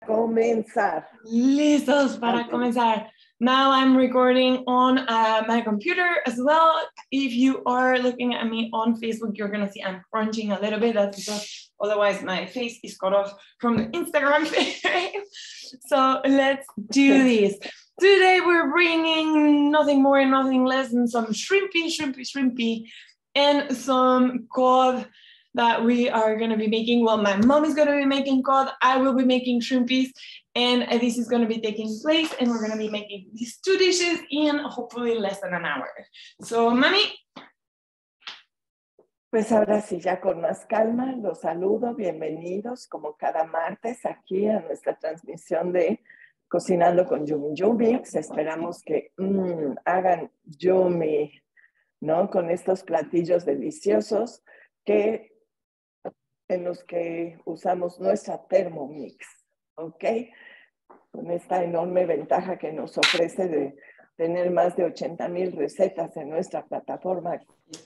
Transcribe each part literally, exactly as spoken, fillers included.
Comenzar. Listos para comenzar. Now I'm recording on uh, my computer as well. If you are looking at me on Facebook, you're gonna see I'm crunching a little bit. That's because otherwise my face is cut off from the Instagram frame. So let's do this. Today we're bringing nothing more and nothing less than some shrimpy, shrimpy, shrimpy, and some cod that we are going to be making. Well, my mom is going to be making cod. I will be making shrimpies, and this is going to be taking place, and we're going to be making these two dishes in hopefully less than an hour. So, mami. Pues ahora sí, ya con más calma, los saludo, bienvenidos como cada martes aquí a nuestra transmisión de Cocinando con Yumi Yumix. Esperamos que mmm, hagan yummy, ¿no? Con estos platillos deliciosos que en los que usamos nuestra Thermomix, ¿ok? Con esta enorme ventaja que nos ofrece de tener más de ochenta mil recetas en nuestra plataforma.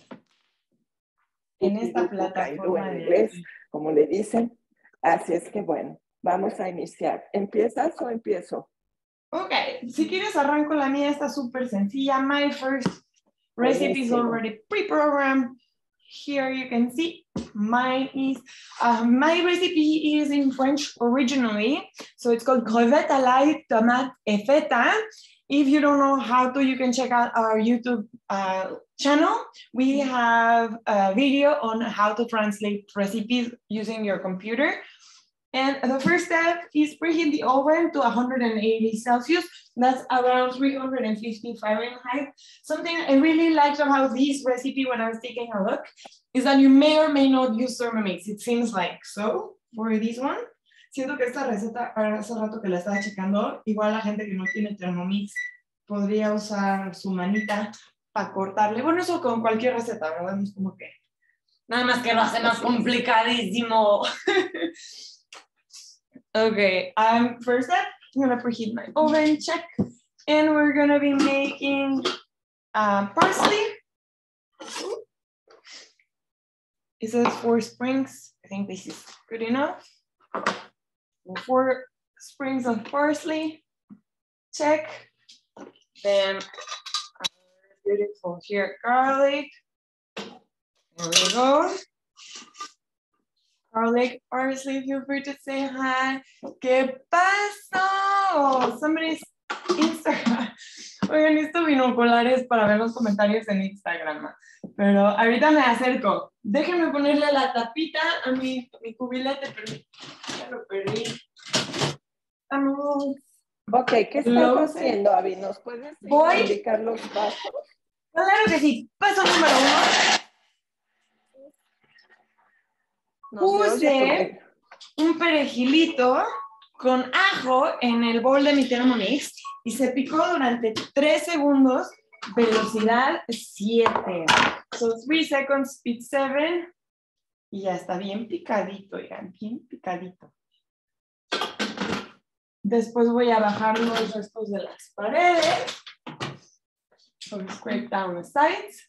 En esta plataforma en inglés, como le dicen. Así es que bueno, vamos a iniciar. ¿Empiezas o empiezo? Ok, si quieres arranco la mía, está súper sencilla. My first recipe is already pre-programmed. Here you can see mine is, uh, my recipe is in French originally. So it's called crevette à l'ail tomate et feta. If you don't know how to, you can check out our YouTube uh, channel. We have a video on how to translate recipes using your computer. And the first step is preheat the oven to one hundred eighty Celsius. That's around three hundred fifty Fahrenheit. Something I really liked about this recipe when I was taking a look is that you may or may not use Thermomix. It seems like so for this one. Siento que esta receta, hace rato que la estaba checando, igual la gente que no tiene Thermomix podría usar su manita para cortarle. Bueno, eso con cualquier receta, ¿verdad? No es como que nada más que lo hace más complicadísimo. Okay, um, first step, I'm gonna preheat my oven, check, and we're gonna be making uh, parsley. It says four springs. I think this is good enough. Four springs of parsley, check. Then, uh, beautiful here, garlic. There we go. Garlic, parsley, feel free to say hi. ¿Qué pasó? Somebody's Instagram. Oigan, estos binoculares para ver los comentarios en Instagram. Pero ahorita me acerco. Déjenme ponerle la tapita a mi, mi cubilete, pero ya lo perdí. Vamos. Ok, ¿qué estás haciendo, Abby? ¿Nos puedes Voy. indicar los pasos? Claro que sí. Paso número uno. Puse un perejilito con ajo en el bowl de mi Thermomix y se picó durante tres segundos, velocidad siete. So three seconds, speed seven. Y ya está bien picadito, oigan, bien picadito. Después voy a bajar los restos de las paredes. So scrape down the sides.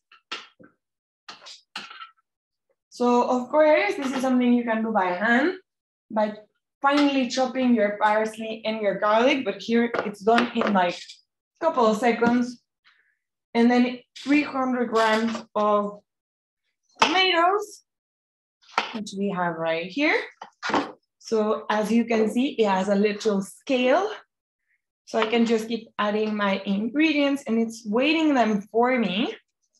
So, of course, this is something you can do by hand, by finely chopping your parsley and your garlic, but here it's done in like a couple of seconds. And then three hundred grams of tomatoes, which we have right here. So, as you can see, it has a little scale. So I can just keep adding my ingredients and it's weighting them for me.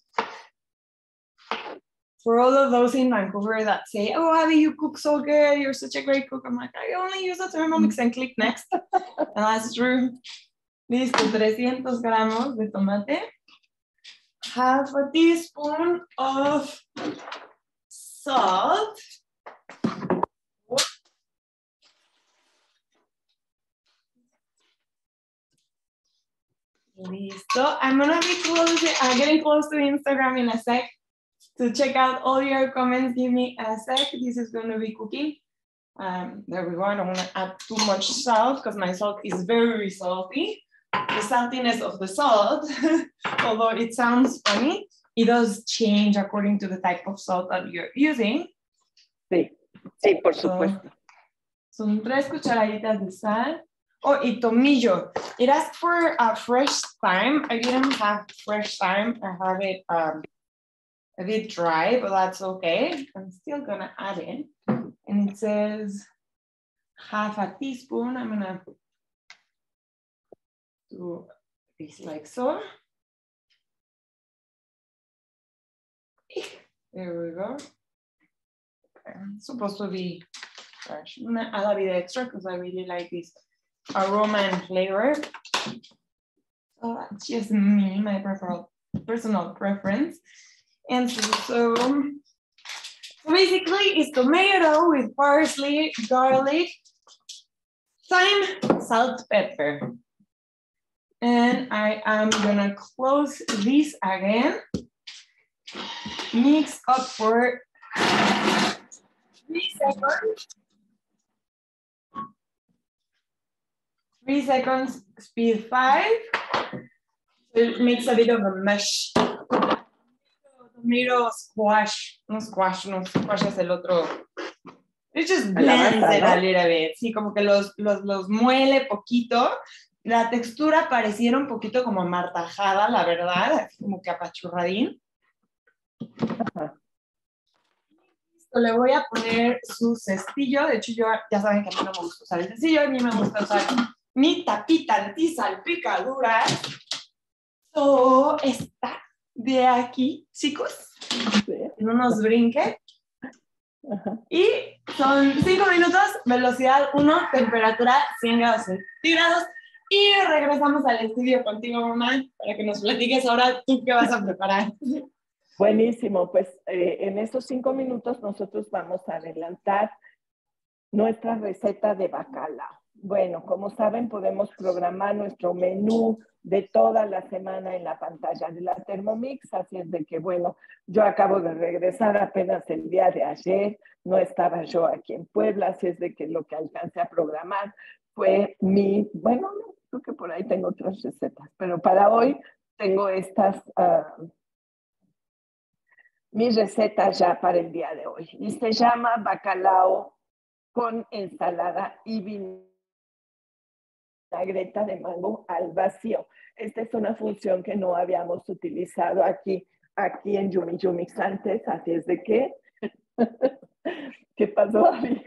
For all of those in Vancouver that say, oh, Abby, you cook so good, you're such a great cook. I'm like, I only use a Thermomix and click next. And that's true. Listo, trescientos gramos de tomate. Half a teaspoon of salt. Listo. I'm gonna be close, uh, getting close to Instagram in a sec. To check out all your comments, give me a sec. This is going to be cooking. Um, there we go. I don't want to add too much salt because my salt is very salty. The saltiness of the salt, although it sounds funny, it does change according to the type of salt that you're using. Sí, sí, por supuesto. So, Son tres cucharaditas de sal. Oh, y tomillo. It asked for a fresh thyme. I didn't have fresh thyme. I have it um, a bit dry, but that's okay. I'm still gonna add it. And it says half a teaspoon. I'm gonna do this like so. There we go. Okay. It's supposed to be fresh. I'm gonna add a bit extra because I really like this aroma and flavor. So that's just me, my personal preference. And so, so, so basically it's tomato with parsley, garlic, thyme, salt, pepper. And I am gonna close this again. Mix up for three seconds. Three seconds, speed five. It makes a bit of a mesh. Tomato squash. No squash, no squash es el otro. It just blends it a little bit. Sí, como que los, los, los muele poquito. La textura pareciera un poquito como amartajada, la verdad. Como que apachurradín. Le voy a poner su cestillo. De hecho, yo ya saben que a mí no me gusta usar el cestillo. A mí me gusta usar mi tapita antisalpicadura. So, esta de aquí, chicos. No nos brinque. Y son cinco minutos, velocidad uno, temperatura cien grados centígrados. Y regresamos al estudio contigo, mamá, para que nos platiques ahora tú qué vas a preparar. Buenísimo, pues eh, en estos cinco minutos nosotros vamos a adelantar nuestra receta de bacalao. Bueno, como saben, podemos programar nuestro menú de toda la semana en la pantalla de la Thermomix, así es de que, bueno, yo acabo de regresar apenas el día de ayer, no estaba yo aquí en Puebla, así es de que lo que alcancé a programar fue mi, bueno, creo que por ahí tengo otras recetas, pero para hoy tengo estas... Uh, mis recetas ya para el día de hoy. Y se llama bacalao con ensalada y vinagreta de mango al vacío. Esta es una función que no habíamos utilizado aquí, aquí en Yumi Yumix antes, así es de que... ¿Qué pasó, Ari?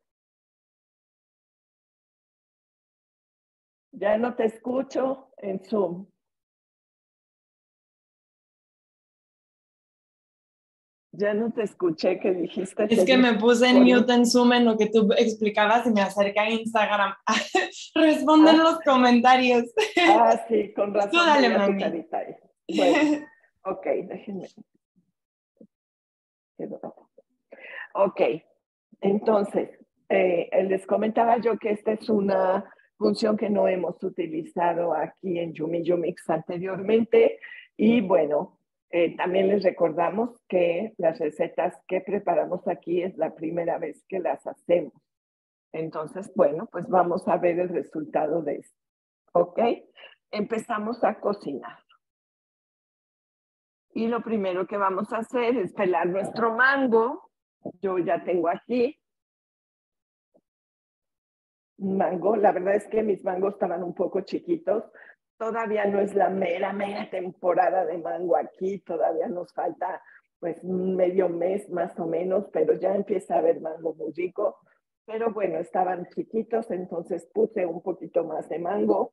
Ya no te escucho en Zoom. Ya no te escuché que dijiste. Es que me puse en mute en Zoom en lo que tú explicabas y me acerqué a Instagram a responder ah. los comentarios. Ah, sí, con razón. Tú dale, mami. Bueno, ok, déjenme. Ok, entonces, eh, les comentaba yo que esta es una función que no hemos utilizado aquí en Yumi Yumix anteriormente y bueno, Eh, también les recordamos que las recetas que preparamos aquí es la primera vez que las hacemos. Entonces, bueno, pues vamos a ver el resultado de esto. ¿Ok? Empezamos a cocinar. Y lo primero que vamos a hacer es pelar nuestro mango. Yo ya tengo aquí un mango. La verdad es que mis mangos estaban un poco chiquitos. Todavía no es la mera, mera temporada de mango aquí, todavía nos falta pues medio mes más o menos, pero ya empieza a haber mango muy rico. Pero bueno, estaban chiquitos, entonces puse un poquito más de mango.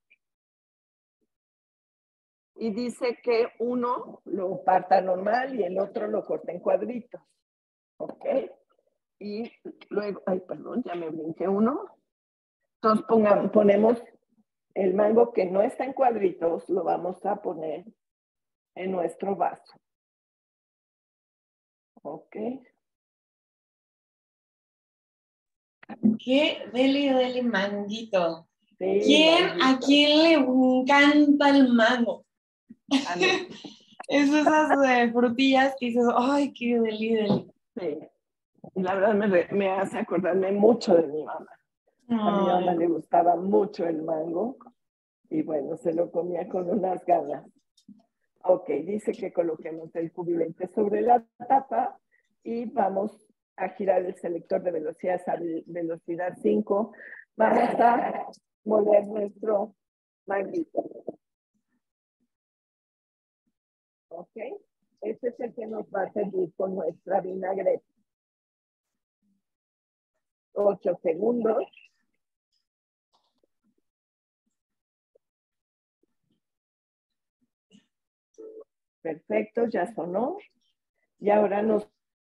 Y dice que uno lo parta normal y el otro lo corta en cuadritos. ¿Ok? Y luego, ay, perdón, ya me brinqué uno. Entonces pongamos, ponemos... El mango que no está en cuadritos lo vamos a poner en nuestro vaso. Ok. Qué deli, deli manguito. Sí, ¿Quién, manguito. ¿A quién le encanta el mango? A mí. Es esas eh, frutillas que dices, ay, qué deli, deli. Sí. La verdad me, me hace acordarme mucho de mi mamá. Ay. A mi mamá le gustaba mucho el mango. Y bueno, se lo comía con unas ganas. Ok, dice que coloquemos el cubilete sobre la tapa y vamos a girar el selector de velocidad a velocidad cinco. Vamos a moler nuestro manguito. ¿Ok? Este es el que nos va a servir con nuestra vinagreta. Ocho segundos. Perfecto, ya sonó. Y ahora nos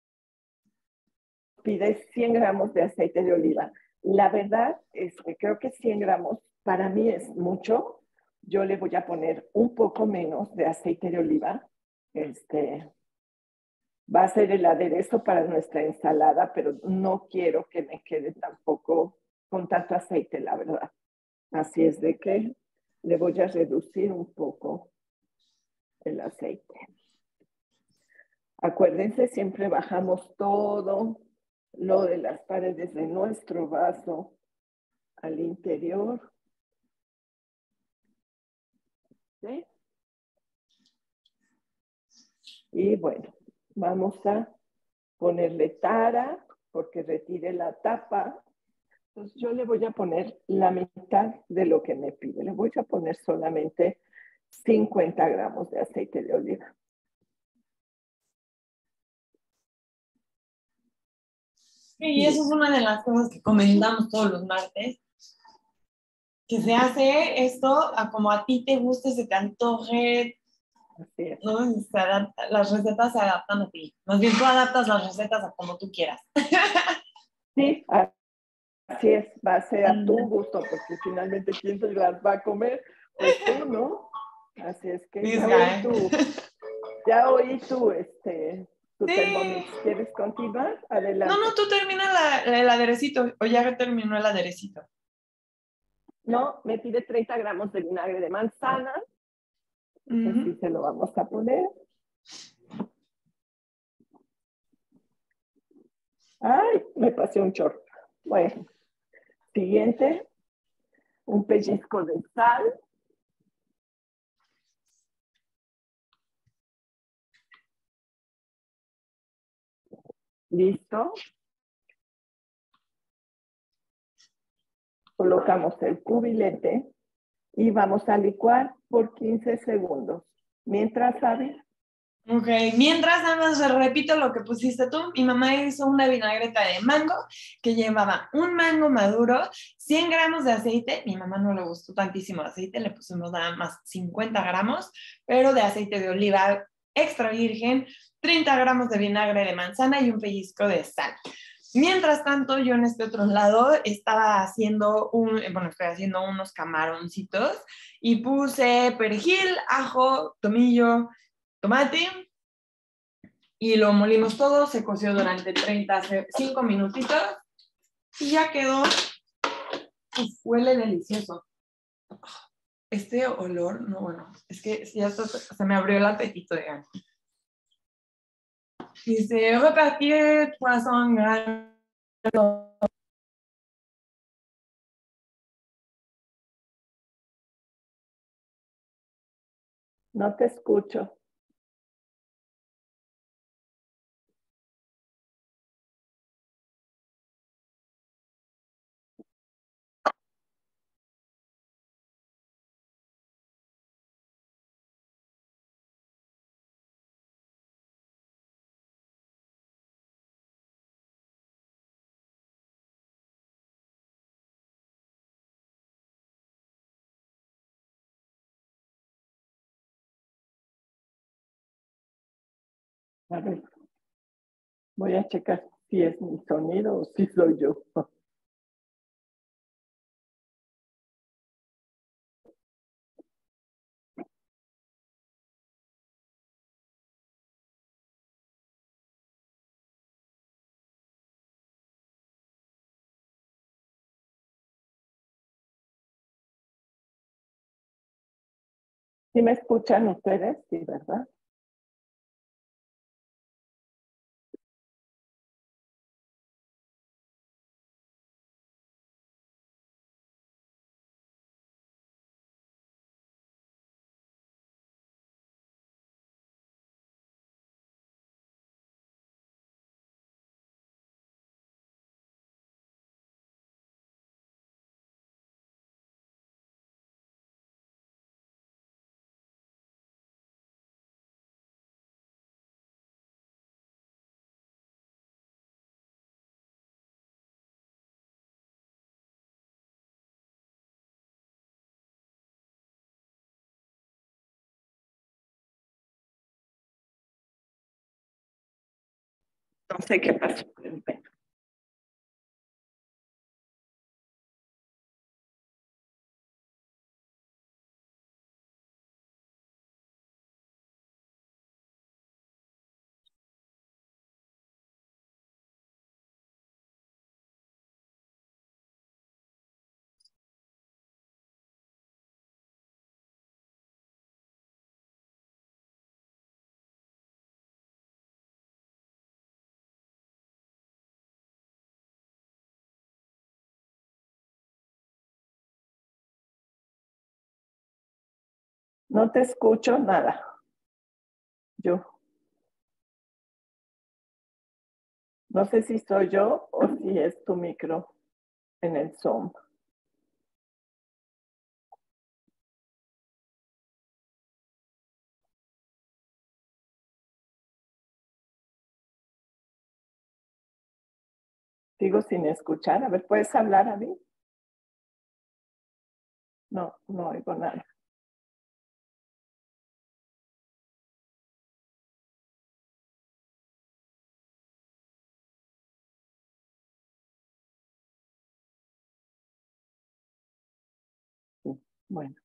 pide cien gramos de aceite de oliva. La verdad es que creo que cien gramos para mí es mucho. Yo le voy a poner un poco menos de aceite de oliva. Este va a ser el aderezo para nuestra ensalada, pero no quiero que me quede tampoco con tanto aceite, la verdad. Así es de que le voy a reducir un poco el aceite. Acuérdense, siempre bajamos todo lo de las paredes de nuestro vaso al interior. ¿Sí? Y bueno, vamos a ponerle tara porque retire la tapa. Entonces yo le voy a poner la mitad de lo que me pide. Le voy a poner solamente cincuenta gramos de aceite de oliva. Y eso es una de las cosas que comentamos todos los martes, que se hace esto a como a ti te guste, se te antoje, Así es. ¿no? Se adapta, las recetas se adaptan a ti. Más bien tú adaptas las recetas a como tú quieras. Sí, así es, va a ser a tu gusto, porque finalmente quién se las va a comer, pues tú, ¿no? Así es que ya oí tú, ya oí tú, este, tu sí. Thermomix. ¿Quieres continuar? Adelante. No, no, tú termina la, el aderecito, o ya terminó el aderecito. No, me pide treinta gramos de vinagre de manzana. Uh-huh. Así se lo vamos a poner. Ay, me pasé un chorro. Bueno, siguiente, un pellizco de sal. Listo. Colocamos el cubilete y vamos a licuar por quince segundos. Mientras, ¿sabes? Ok, mientras nada más repito lo que pusiste tú, mi mamá hizo una vinagreta de mango que llevaba un mango maduro, cien gramos de aceite, mi mamá no le gustó tantísimo el aceite, le pusimos nada más cincuenta gramos, pero de aceite de oliva extra virgen, treinta gramos de vinagre de manzana y un pellizco de sal. Mientras tanto, yo en este otro lado estaba haciendo un, bueno, estoy haciendo unos camaroncitos y puse perejil, ajo, tomillo, tomate y lo molimos todo, se coció durante treinta, cinco minutitos y ya quedó. Uf, huele delicioso. Este olor, no, bueno, es que ya esto, se me abrió el apetito, digan. Dice, repartir poisson grande. No te escucho. A ver, voy a checar si es mi sonido o si soy yo. ¿Sí me escuchan ustedes? Sí, ¿verdad? No sé qué pasó, pero bueno. No te escucho nada. Yo. No sé si soy yo o si es tu micro en el Zoom. Sigo sin escuchar. A ver, ¿puedes hablar a mí? No, no oigo nada. Sí, bueno.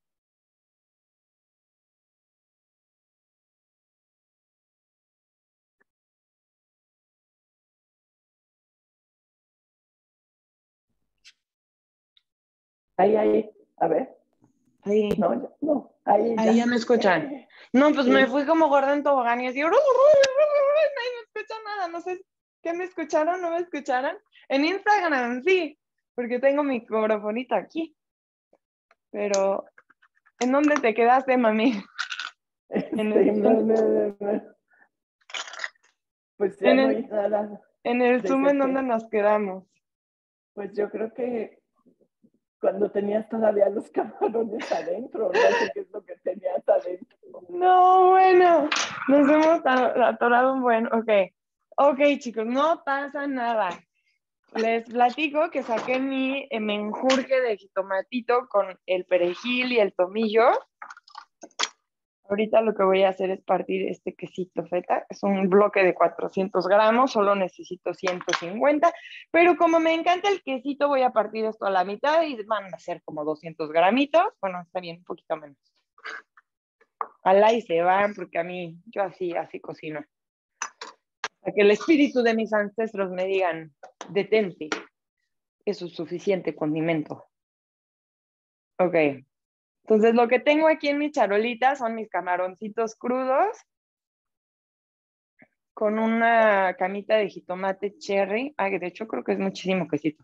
Ahí, ahí, a ver. Ahí. No, ya, no, ahí ya. Ahí ya me escuchan. No, pues Sí. me fui como gorda en tobogán y así, nadie me escucha nada, no sé qué me escucharon, no me escucharon. En Instagram sí, porque tengo mi microfonito aquí. Pero, ¿en dónde te quedaste, mami? En Este, el, no, en, no, no, no. Pues ya en no el, hay nada. en el Zoom, Desde ¿en dónde que, nos quedamos? pues yo creo que cuando tenías todavía los camarones adentro, no sé qué es lo que tenías adentro. No, bueno, nos hemos atorado un buen, ok. Ok, chicos, no pasa nada. Les platico que saqué mi eh, menjurje de jitomatito con el perejil y el tomillo. Ahorita lo que voy a hacer es partir este quesito feta. Es un bloque de cuatrocientos gramos, solo necesito ciento cincuenta. Pero como me encanta el quesito, voy a partir esto a la mitad y van a ser como doscientos gramitos. Bueno, está bien, un poquito menos. Alá y se van, porque a mí, yo así, así cocino. Para que el espíritu de mis ancestros me digan, detente, eso es suficiente condimento. Ok, entonces lo que tengo aquí en mi charolita son mis camaroncitos crudos con una camita de jitomate cherry. Ay, de hecho creo que es muchísimo quesito.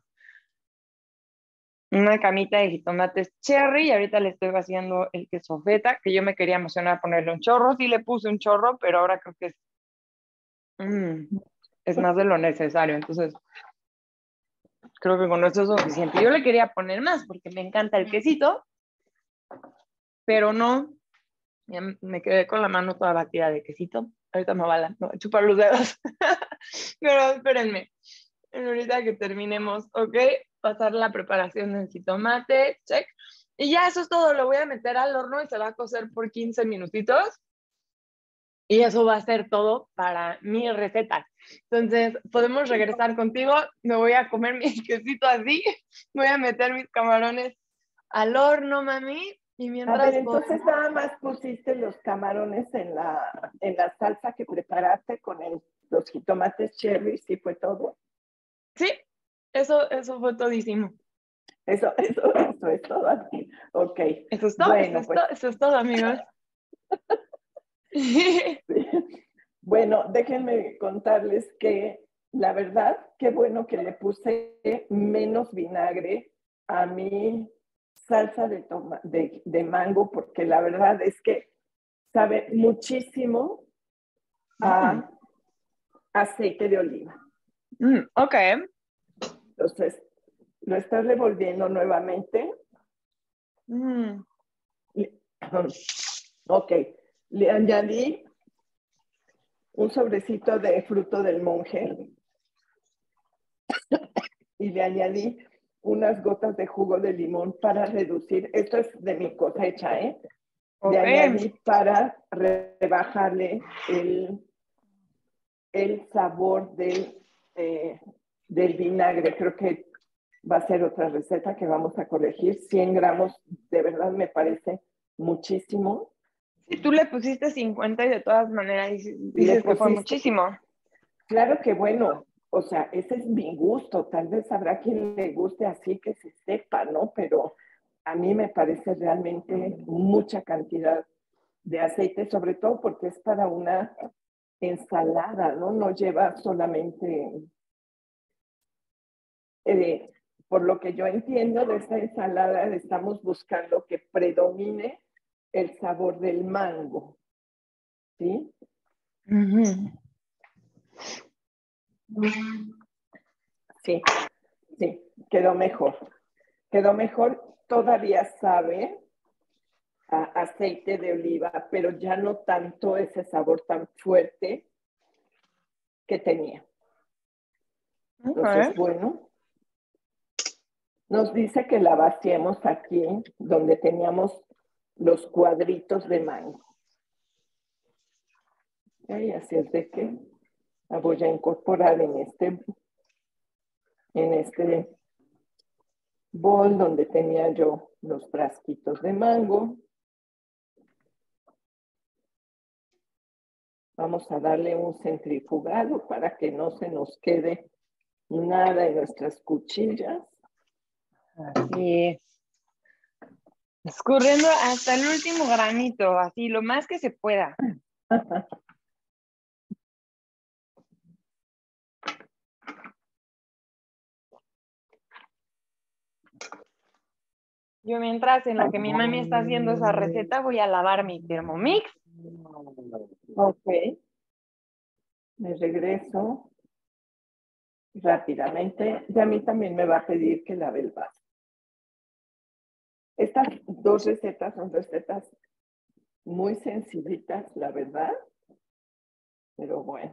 Una camita de jitomates cherry y ahorita le estoy vaciando el queso feta, que yo me quería emocionar a ponerle un chorro. Sí le puse un chorro, pero ahora creo que es, mm, es más de lo necesario. Entonces creo que con esto es suficiente. Yo le quería poner más porque me encanta el quesito, pero no, me quedé con la mano toda batida de quesito. Ahorita me va a no, chupar los dedos. Pero espérenme. Ahorita que terminemos, ok, pasar la preparación del jitomate, check. Y ya eso es todo, lo voy a meter al horno y se va a cocer por quince minutitos. Y eso va a ser todo para mi receta. Entonces, podemos regresar contigo. Me voy a comer mi quesito así. Voy a meter mis camarones al horno, mami. Y mientras... A ver, entonces nada más pusiste los camarones en la, en la salsa que preparaste con el, los jitomates cherry, ¿sí fue todo? Sí, eso, eso fue todísimo. Eso, eso, eso es todo así. Ok. Eso es todo, bueno, eso es pues, todo, eso es todo, amigos. Bueno, déjenme contarles que la verdad, qué bueno que le puse menos vinagre a mi salsa de, toma, de, de mango, porque la verdad es que sabe muchísimo a Mm. aceite de oliva. Mm, ok. Entonces, lo estás revolviendo nuevamente. Mm. Ok, le añadí un sobrecito de fruto del monje y le añadí unas gotas de jugo de limón para reducir, esto es de mi cosecha, ¿eh? Le Ok. añadí para rebajarle el, el sabor del, eh, del vinagre. Creo que va a ser otra receta que vamos a corregir. cien gramos, de verdad me parece muchísimo. Si tú le pusiste cincuenta y de todas maneras dices que fue muchísimo. Claro que bueno, o sea, ese es mi gusto. Tal vez habrá quien le guste así, que se sepa, ¿no? Pero a mí me parece realmente mucha cantidad de aceite, sobre todo porque es para una ensalada, ¿no? No lleva solamente, eh, por lo que yo entiendo de esta ensalada, estamos buscando que predomine el sabor del mango, ¿sí? Uh-huh. Sí, sí, quedó mejor. Quedó mejor, todavía sabe a aceite de oliva, pero ya no tanto ese sabor tan fuerte que tenía. Entonces, bueno, nos dice que la vaciemos aquí donde teníamos los cuadritos de mango. Y así es de que la voy a incorporar en este, en este bol donde tenía yo los frasquitos de mango. Vamos a darle un centrifugado para que no se nos quede nada en nuestras cuchillas. Así es. Escurriendo hasta el último granito, así, lo más que se pueda. Yo mientras en lo que mi mami está haciendo esa receta voy a lavar mi Thermomix. Ok. Me regreso rápidamente. Y a mí también me va a pedir que lave el vaso. Estas dos recetas son recetas muy sencillitas, la verdad. Pero bueno.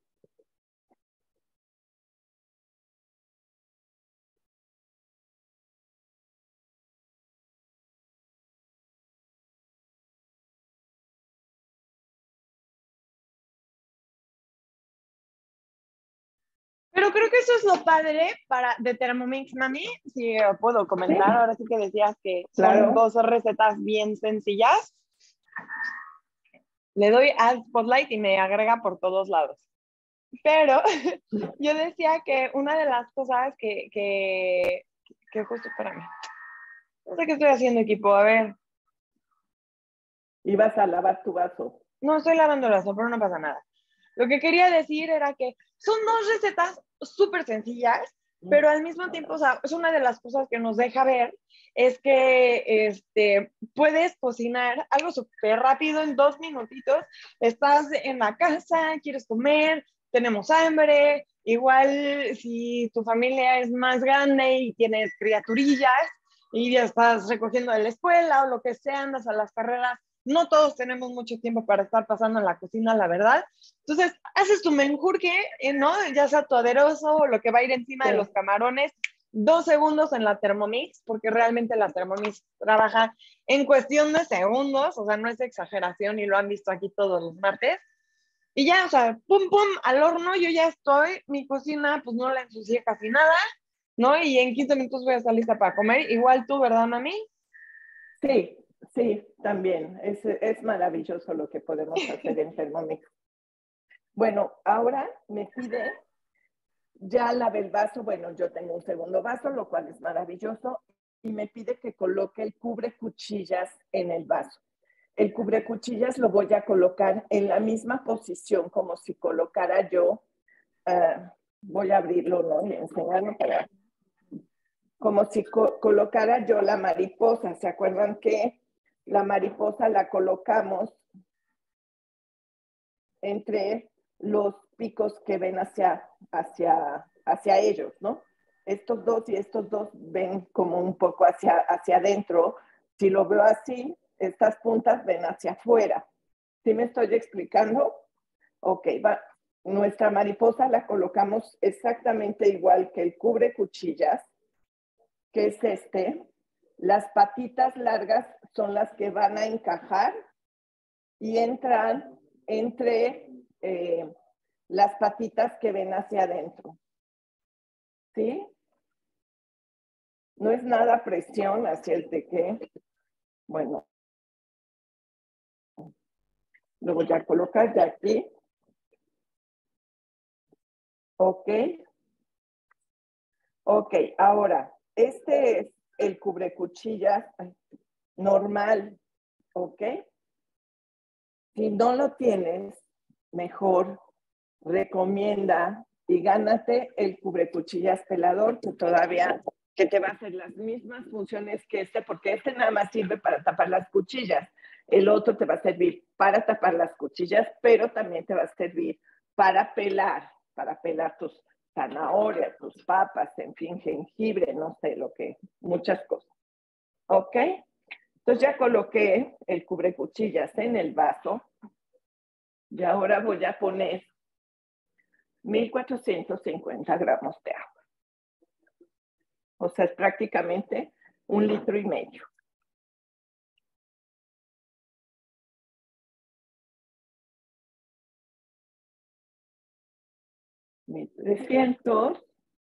Pero creo que eso es lo padre para, de Thermomix, mami. Si puedo comentar, Sí. ahora sí que decías que Claro. son dos recetas bien sencillas. Le doy al Spotlight y me agrega por todos lados. Pero yo decía que una de las cosas que, que, que justo, espérame. No sé qué estoy haciendo, equipo, a ver. Ibas a lavar tu vaso. No estoy lavando el vaso, pero no pasa nada. Lo que quería decir era que son dos recetas súper sencillas, pero al mismo tiempo, o sea, es una de las cosas que nos deja ver, es que este, puedes cocinar algo súper rápido en dos minutitos, estás en la casa, quieres comer, tenemos hambre, igual si tu familia es más grande y tienes criaturillas y ya estás recogiendo de la escuela o lo que sea, andas a las carreras, no todos tenemos mucho tiempo para estar pasando en la cocina, la verdad. Entonces, haces tu menjurje, ¿no? Ya sea tu aderozo o lo que va a ir encima sí. de los camarones, dos segundos en la Thermomix, porque realmente la Thermomix trabaja en cuestión de segundos, o sea, no es exageración y lo han visto aquí todos los martes. Y ya, o sea, pum, pum, al horno, yo ya estoy, mi cocina, pues no la ensucié casi nada, ¿no? Y en quince minutos voy a estar lista para comer. Igual tú, ¿verdad, mami? Sí. Sí, también. Es, es maravilloso lo que podemos hacer en Thermomix. Bueno, ahora me pide, ya lavé el vaso, bueno, yo tengo un segundo vaso, lo cual es maravilloso, y me pide que coloque el cubre cuchillas en el vaso. El cubre cuchillas lo voy a colocar en la misma posición como si colocara yo, uh, voy a abrirlo, ¿no? Y enseñarlo para, como si co colocara yo la mariposa. ¿Se acuerdan que la mariposa la colocamos entre los picos que ven hacia, hacia, hacia ellos, ¿no? Estos dos y estos dos ven como un poco hacia, hacia adentro. Si lo veo así, estas puntas ven hacia afuera. ¿Sí me estoy explicando? Ok, va. Nuestra mariposa la colocamos exactamente igual que el cubre cuchillas, que es este. Las patitas largas son las que van a encajar y entran entre, eh, las patitas que ven hacia adentro. ¿Sí? No es nada presión hacia el tequé. Bueno, lo voy a colocar ya aquí. Ok. Ok, ahora, este es el cubrecuchillas normal, ¿ok? Si no lo tienes, mejor recomienda y gánate el cubrecuchillas pelador, que todavía, que te va a hacer las mismas funciones que este, porque este nada más sirve para tapar las cuchillas. El otro te va a servir para tapar las cuchillas, pero también te va a servir para pelar, para pelar tus zanahorias, tus papas, en fin, jengibre, no sé lo que, muchas cosas. ¿Ok? Entonces ya coloqué el cubrecuchillas en el vaso y ahora voy a poner mil cuatrocientos cincuenta gramos de agua. O sea, es prácticamente un litro y medio. mil trescientos.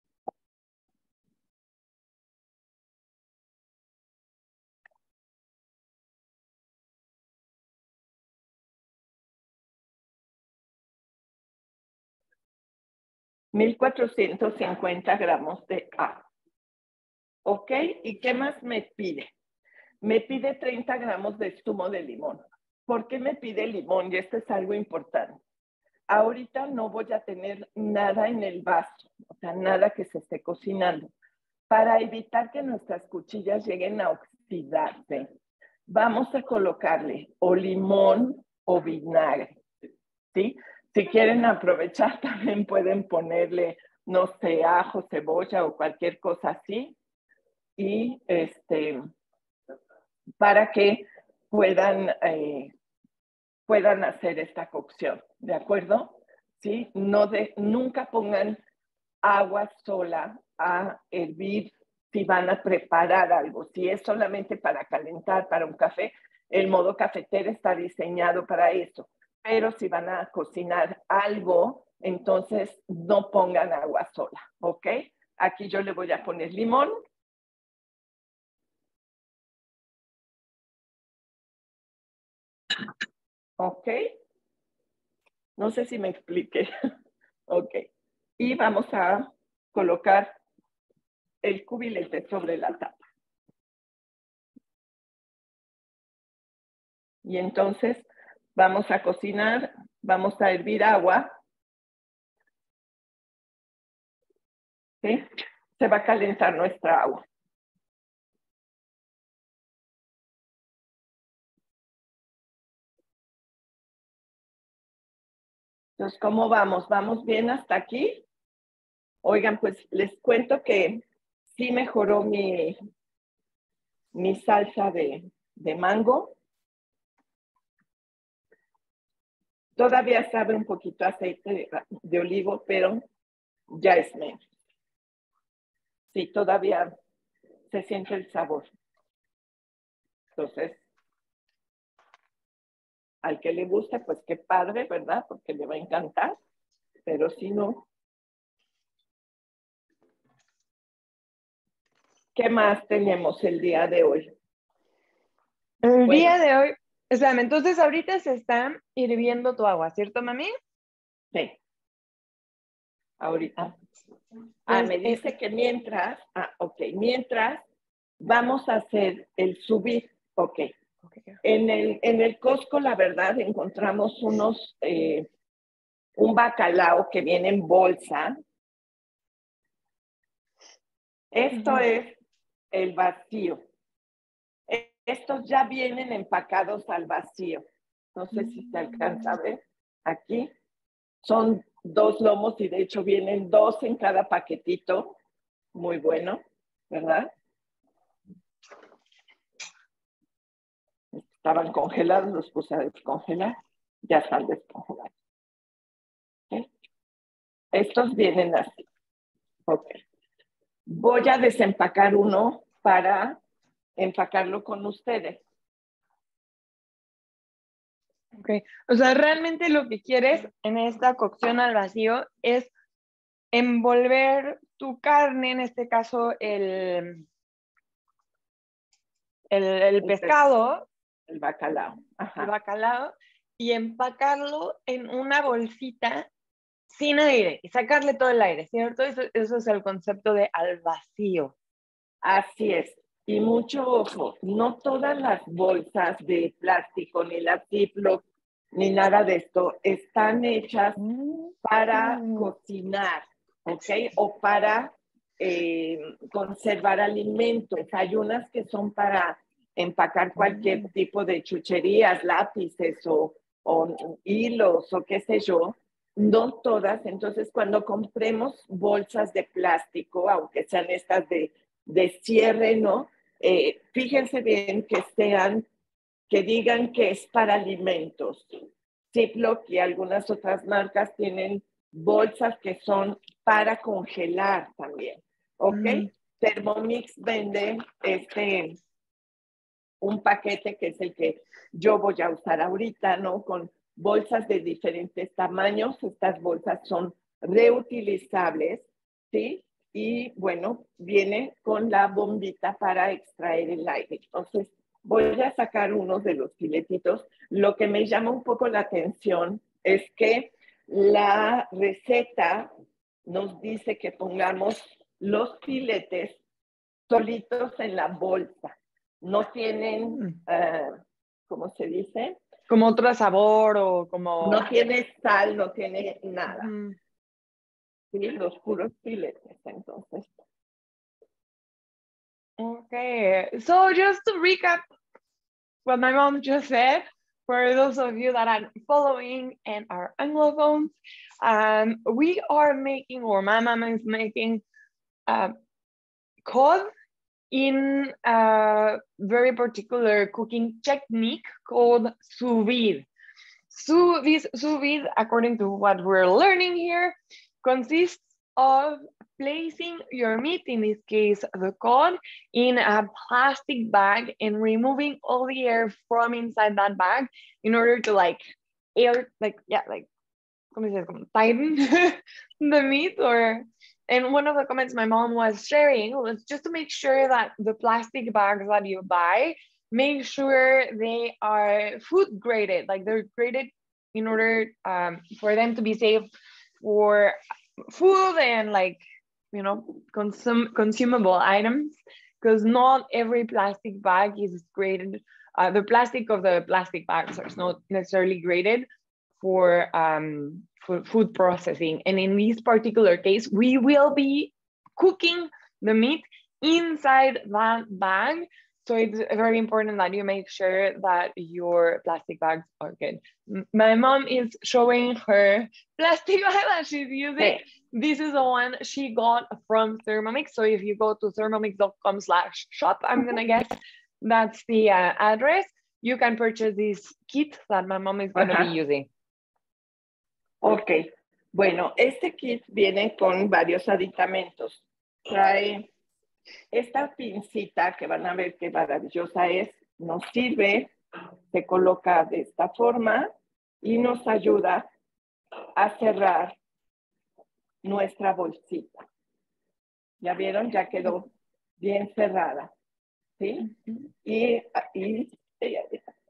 mil cuatrocientos cincuenta gramos de agua. ¿Ok? ¿Y qué más me pide? Me pide treinta gramos de zumo de limón. ¿Por qué me pide limón? Y esto es algo importante. Ahorita no voy a tener nada en el vaso, o sea, nada que se esté cocinando. Para evitar que nuestras cuchillas lleguen a oxidarse, vamos a colocarle o limón o vinagre, ¿sí? Si quieren aprovechar, también pueden ponerle, no sé, ajo, cebolla o cualquier cosa así. Y este, para que puedan, eh, puedan hacer esta cocción, ¿de acuerdo? ¿Sí? No de, nunca pongan agua sola a hervir si van a preparar algo. Si es solamente para calentar, para un café, el modo cafetero está diseñado para eso. Pero si van a cocinar algo, entonces no pongan agua sola, ¿ok? Aquí yo le voy a poner limón. ¿Ok? No sé si me expliqué. Ok. Y vamos a colocar el cubilete sobre la tapa. Y entonces vamos a cocinar, vamos a hervir agua. ¿Sí? Se va a calentar nuestra agua. Entonces, ¿cómo vamos? ¿Vamos bien hasta aquí? Oigan, pues les cuento que sí mejoró mi, mi salsa de, de mango. Todavía sabe un poquito aceite de, de olivo, pero ya es menos. Sí, todavía se siente el sabor. Entonces, al que le guste, pues qué padre, ¿verdad? Porque le va a encantar. Pero si no, ¿qué más tenemos el día de hoy? El Bueno. día de hoy, espérame, entonces ahorita se está hirviendo tu agua, ¿cierto, mami? Sí. Ahorita. Ah, me dice que mientras, ah, ok, mientras vamos a hacer el subir, ok. En el, en el Costco, la verdad, encontramos unos, eh, un bacalao que viene en bolsa. Esto uh-huh. es el vacío. Estos ya vienen empacados al vacío. No sé uh-huh. si se alcanza a ver aquí. Son dos lomos y de hecho vienen dos en cada paquetito. Muy bueno, ¿verdad? Estaban congelados, los puse a descongelar. Ya están descongelados. ¿Sí? Estos vienen así. Ok. Voy a desempacar uno para empacarlo con ustedes. Ok, o sea, realmente lo que quieres en esta cocción al vacío es envolver tu carne, en este caso el, el, el El, pescado, el bacalao. Ajá. el bacalao, y empacarlo en una bolsita sin aire y sacarle todo el aire, ¿cierto? Eso, eso es el concepto de al vacío. Así es. Y mucho ojo, no todas las bolsas de plástico, ni la Ziploc, ni nada de esto, están hechas para Mm. cocinar, ¿ok? O para eh, conservar alimentos. Hay unas que son para empacar cualquier Mm. tipo de chucherías, lápices o, o hilos o qué sé yo. No todas. Entonces, cuando compremos bolsas de plástico, aunque sean estas de, de cierre, ¿no? Eh, fíjense bien que sean, que digan que es para alimentos. Ziploc y algunas otras marcas tienen bolsas que son para congelar también, ¿ok? Mm. Thermomix vende este, un paquete que es el que yo voy a usar ahorita, ¿no? Con bolsas de diferentes tamaños. Estas bolsas son reutilizables, ¿sí? Y bueno, viene con la bombita para extraer el aire. Entonces, voy a sacar unos de los filetitos. Lo que me llama un poco la atención es que la receta nos dice que pongamos los filetes solitos en la bolsa. No tienen, Mm. uh, ¿cómo se dice? Como otro sabor o como... No tiene sal, no tiene nada. Mm. ¿Sí? Los puros filetes, entonces. Okay, so just to recap what my mom just said, for those of you that are following and are Anglophones, um, we are making, or my mom is making, uh, cod in a very particular cooking technique called sous vide. Sous, this sous vide, according to what we're learning here, consists of placing your meat, in this case the cod, in a plastic bag and removing all the air from inside that bag in order to like air, like, yeah, like, ¿cómo se dice? Tighten the meat. Or, and one of the comments my mom was sharing was just to make sure that the plastic bags that you buy, make sure they are food graded, like they're graded in order um, for them to be safe for food and like, you know, consum consumable items, because not every plastic bag is graded. Uh, the plastic of the plastic bags are not necessarily graded for, um, for food processing. And in this particular case, we will be cooking the meat inside that bag. So it's very important that you make sure that your plastic bags are good. My mom is showing her plastic bag that she's using. Hey. This is the one she got from Thermomix. So if you go to thermomix dot com slash shop, I'm gonna guess that's the uh, address. You can purchase this kit that my mom is gonna uh-huh. be using. Ok, bueno, este kit viene con varios aditamentos. Trae esta pincita que van a ver qué maravillosa es, nos sirve, se coloca de esta forma y nos ayuda a cerrar nuestra bolsita. ¿Ya vieron? Ya quedó bien cerrada, ¿sí? Y, y, y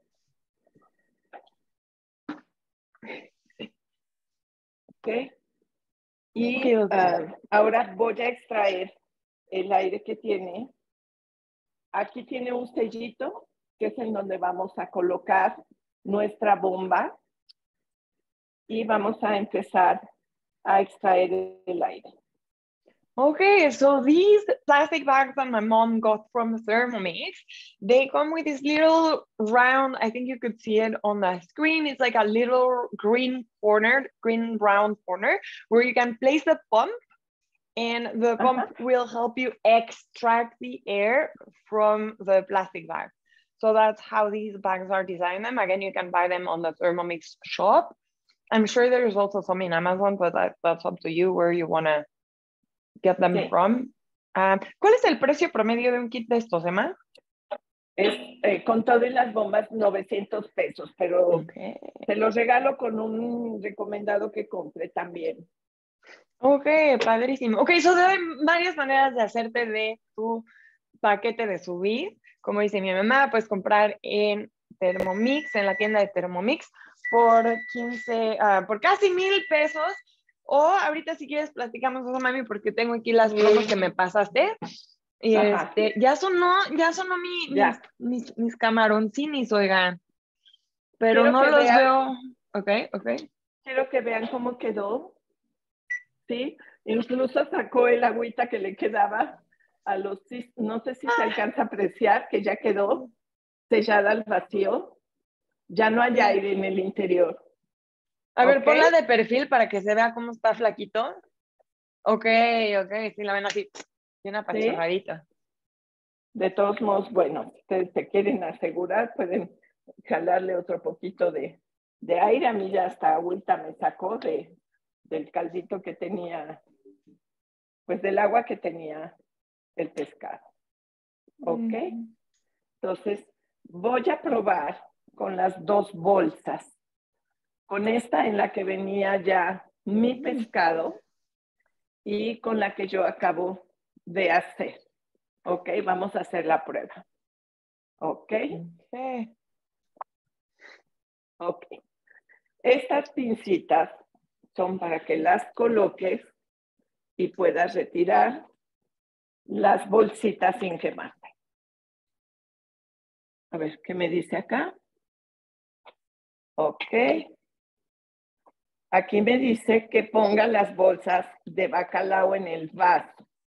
¿ok? Y uh, ahora voy a extraer el aire que tiene. Aquí tiene un sellito, que es en donde vamos a colocar nuestra bomba. Y vamos a empezar a extraer el aire. Okay, so these plastic bags that my mom got from Thermomix, they come with this little round, I think you could see it on the screen. It's like a little green corner, green round corner, where you can place the pump, and the pump uh-huh. will help you extract the air from the plastic bag. So that's how these bags are designed. Them again, you can buy them on the Thermomix shop. I'm sure there's also some in Amazon, but that, that's up to you where you want to get them sí. from. Uh, ¿Cuál es el precio promedio de un kit de estos, Emma? Es eh, con todo y las bombas novecientos pesos, pero Okay. te los regalo con un recomendado que compre también. Ok, padrísimo. Ok, so hay varias maneras de hacerte de tu paquete de subir. Como dice mi mamá, puedes comprar en Thermomix, en la tienda de Thermomix, por quince, uh, por casi mil pesos. O ahorita si quieres platicamos eso, mami, porque tengo aquí las promos que me pasaste. Y Ajá. este, ya sonó, ya sonó mi, Ya. mis, mis, mis camaroncinis, oigan. Pero Quiero no que los vean, veo. Ok, ok. quiero que vean cómo quedó. ¿Sí? Incluso sacó el agüita que le quedaba a los, no sé si se alcanza a apreciar, que ya quedó sellada al vacío. Ya no hay aire en el interior. A ver, ¿Ok? ponla de perfil para que se vea cómo está flaquito. Ok, ok, sí, la ven así, bien ¿Sí? apachurradita. De todos modos, bueno, si ustedes se quieren asegurar, pueden jalarle otro poquito de, de aire. A mí ya hasta agüita me sacó de, del caldito que tenía, pues del agua que tenía el pescado. ¿Ok? Mm. Entonces, voy a probar con las dos bolsas. Con esta en la que venía ya mi pescado y con la que yo acabo de hacer. ¿Ok? Vamos a hacer la prueba. ¿Ok? Okay. Ok. Estas pincitas son para que las coloques y puedas retirar las bolsitas sin quemarte. A ver, ¿qué me dice acá? Ok. Aquí me dice que ponga las bolsas de bacalao en el vaso.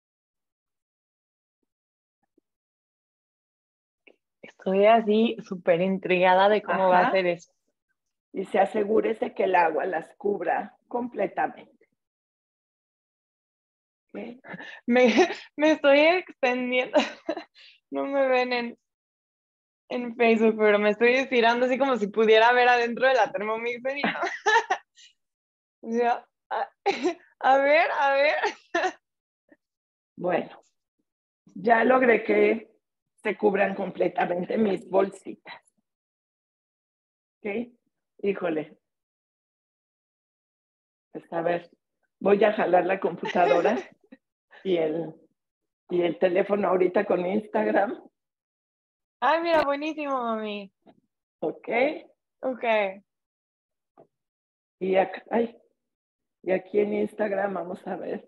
Estoy así súper intrigada de cómo va a Ajá. ser eso. Y se asegúrese que el agua las cubra completamente. ¿Okay? Me, me estoy extendiendo. No me ven en, en Facebook, pero me estoy estirando así como si pudiera ver adentro de la Thermomix. Ya, a, a ver, a ver. Bueno, ya logré que se cubran completamente mis bolsitas. ¿Ok? Híjole. Pues a ver, voy a jalar la computadora y el, y el teléfono ahorita con Instagram. Ay, mira, buenísimo, mami. ¿Ok? Ok. Y, acá, ay, y aquí en Instagram vamos a ver.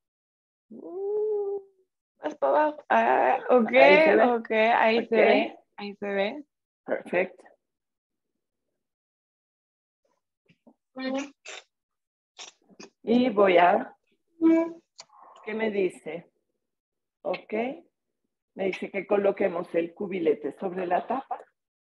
Uh, más para abajo. Ah, ok, Ahí se ve. ok, ahí ¿Ok? se ve, ahí se ve. Perfecto. Y voy a, ¿qué me dice? ¿Ok? Me dice que coloquemos el cubilete sobre la tapa.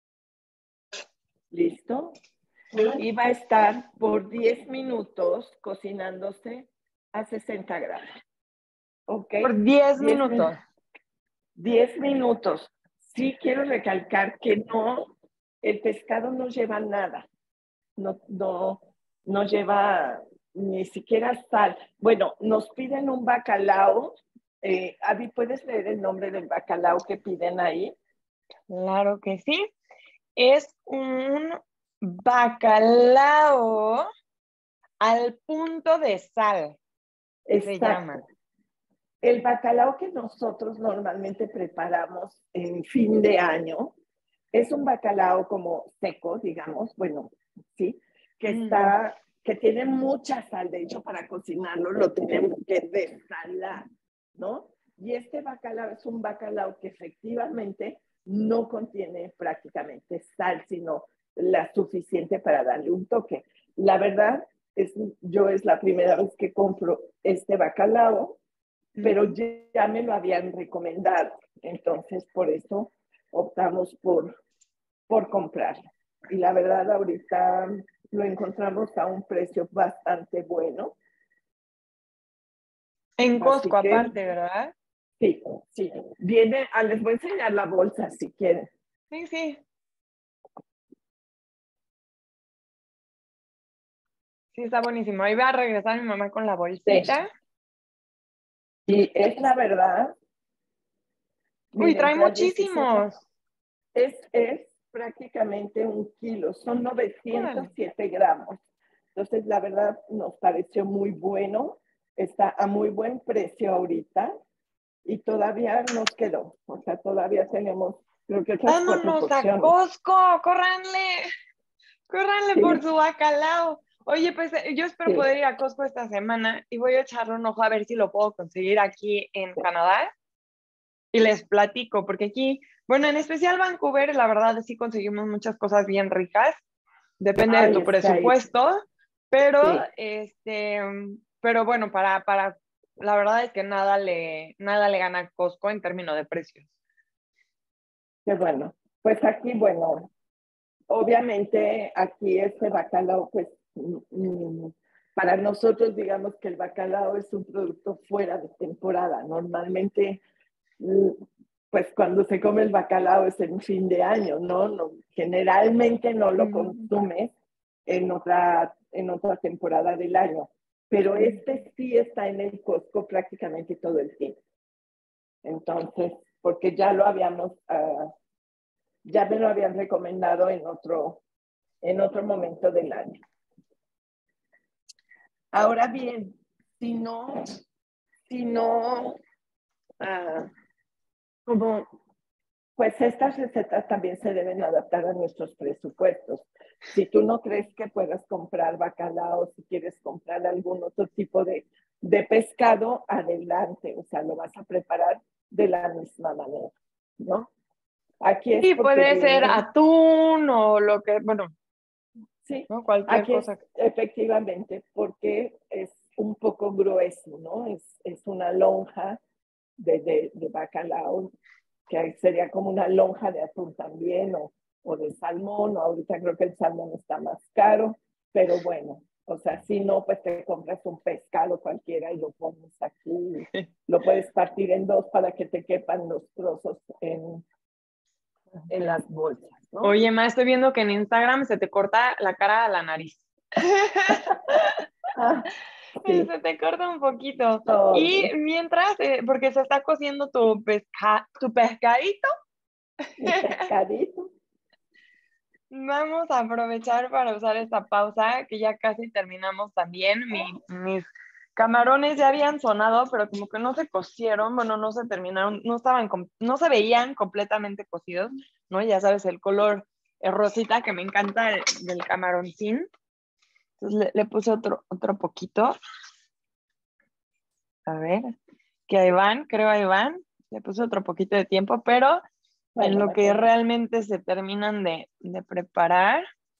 ¿Listo? Y va a estar por diez minutos cocinándose a sesenta grados. ¿Ok? Por diez diez minutos. diez minutos. Sí quiero recalcar que no, el pescado no lleva nada. No, no, no lleva ni siquiera sal. Bueno, nos piden un bacalao. Eh, Abby, ¿puedes leer el nombre del bacalao que piden ahí? Claro que sí. Es un bacalao al punto de sal, se llama. Exacto. El bacalao que nosotros normalmente preparamos en fin de año es un bacalao como seco, digamos, bueno, sí, que Mm. está, que tiene mucha sal. De hecho, para cocinarlo lo tenemos que desalar, ¿no? Y este bacalao es un bacalao que efectivamente no contiene prácticamente sal, sino la suficiente para darle un toque. La verdad, es, yo es la primera vez que compro este bacalao, pero Mm. ya, ya me lo habían recomendado. Entonces, por eso optamos por, por comprarlo. Y la verdad, ahorita lo encontramos a un precio bastante bueno. En Así Costco que, aparte, ¿verdad? sí, sí. Viene, ah, les voy a enseñar la bolsa si quieren. Sí, sí. Sí, está buenísimo. Ahí va a regresar mi mamá con la Sí. bolsita. Y es la verdad. Uy, Miren, trae trae diecisiete. muchísimos. Es, es prácticamente un kilo, son novecientos siete gramos. Entonces, la verdad, nos pareció muy bueno, está a muy buen precio ahorita y todavía nos quedó, o sea, todavía tenemos, creo que otras cuatro ¡Vámonos a porciones. Costco! ¡Córranle! ¡Córranle Sí. por su bacalao! Oye, pues yo espero Sí. poder ir a Costco esta semana y voy a echarle un ojo a ver si lo puedo conseguir aquí en Sí. Canadá. Y les platico, porque aquí, bueno, en especial Vancouver, la verdad sí conseguimos muchas cosas bien ricas. Depende Ay, de tu es que ahí, presupuesto, pero, sí, este, pero bueno, para, para, la verdad es que nada le, nada le gana a Costco en términos de precios. qué bueno. Pues aquí, bueno, obviamente aquí este bacalao, pues mm, para nosotros digamos que el bacalao es un producto fuera de temporada. Normalmente, mm, pues cuando se come el bacalao es en fin de año, ¿no? no generalmente no lo Mm. consumes en otra, en otra temporada del año, pero este sí está en el Costco prácticamente todo el tiempo. Entonces, porque ya lo habíamos, uh, ya me lo habían recomendado en otro, en otro momento del año. Ahora bien, si no, si no, uh, como, pues estas recetas también se deben adaptar a nuestros presupuestos. Si tú no crees que puedas comprar bacalao, si quieres comprar algún otro tipo de, de pescado, adelante, o sea, lo vas a preparar de la misma manera, ¿no? Aquí es Sí, porque puede ser viene, atún o lo que, bueno, sí, ¿no? Cualquier aquí es cosa. efectivamente porque es un poco grueso, ¿no? Es, es una lonja de, de, de bacalao, que sería como una lonja de atún también, o, o de salmón, o ahorita creo que el salmón está más caro, pero bueno, o sea, si no, pues te compras un pescado cualquiera y lo pones aquí, lo puedes partir en dos para que te quepan los trozos en, en las bolsas, ¿no? Oye, ma, estoy viendo que en Instagram se te corta la cara a la nariz. Ah, sí. Se te corta un poquito. Oh, Y mientras, eh, porque se está cociendo tu, pesca, tu pescadito, mi pescadito. vamos a aprovechar para usar esta pausa, que ya casi terminamos también. Mi, mis camarones ya habían sonado, pero como que no se cocieron, bueno, no se terminaron, no estaban, no se veían completamente cocidos, ¿no? Ya sabes, el color rosita que me encanta el, del camaroncín. Entonces le, le puse otro, otro poquito. A ver, que ahí van, creo ahí van. Le puse otro poquito de tiempo, pero Bueno, en lo que mejor. realmente se terminan de, de preparar,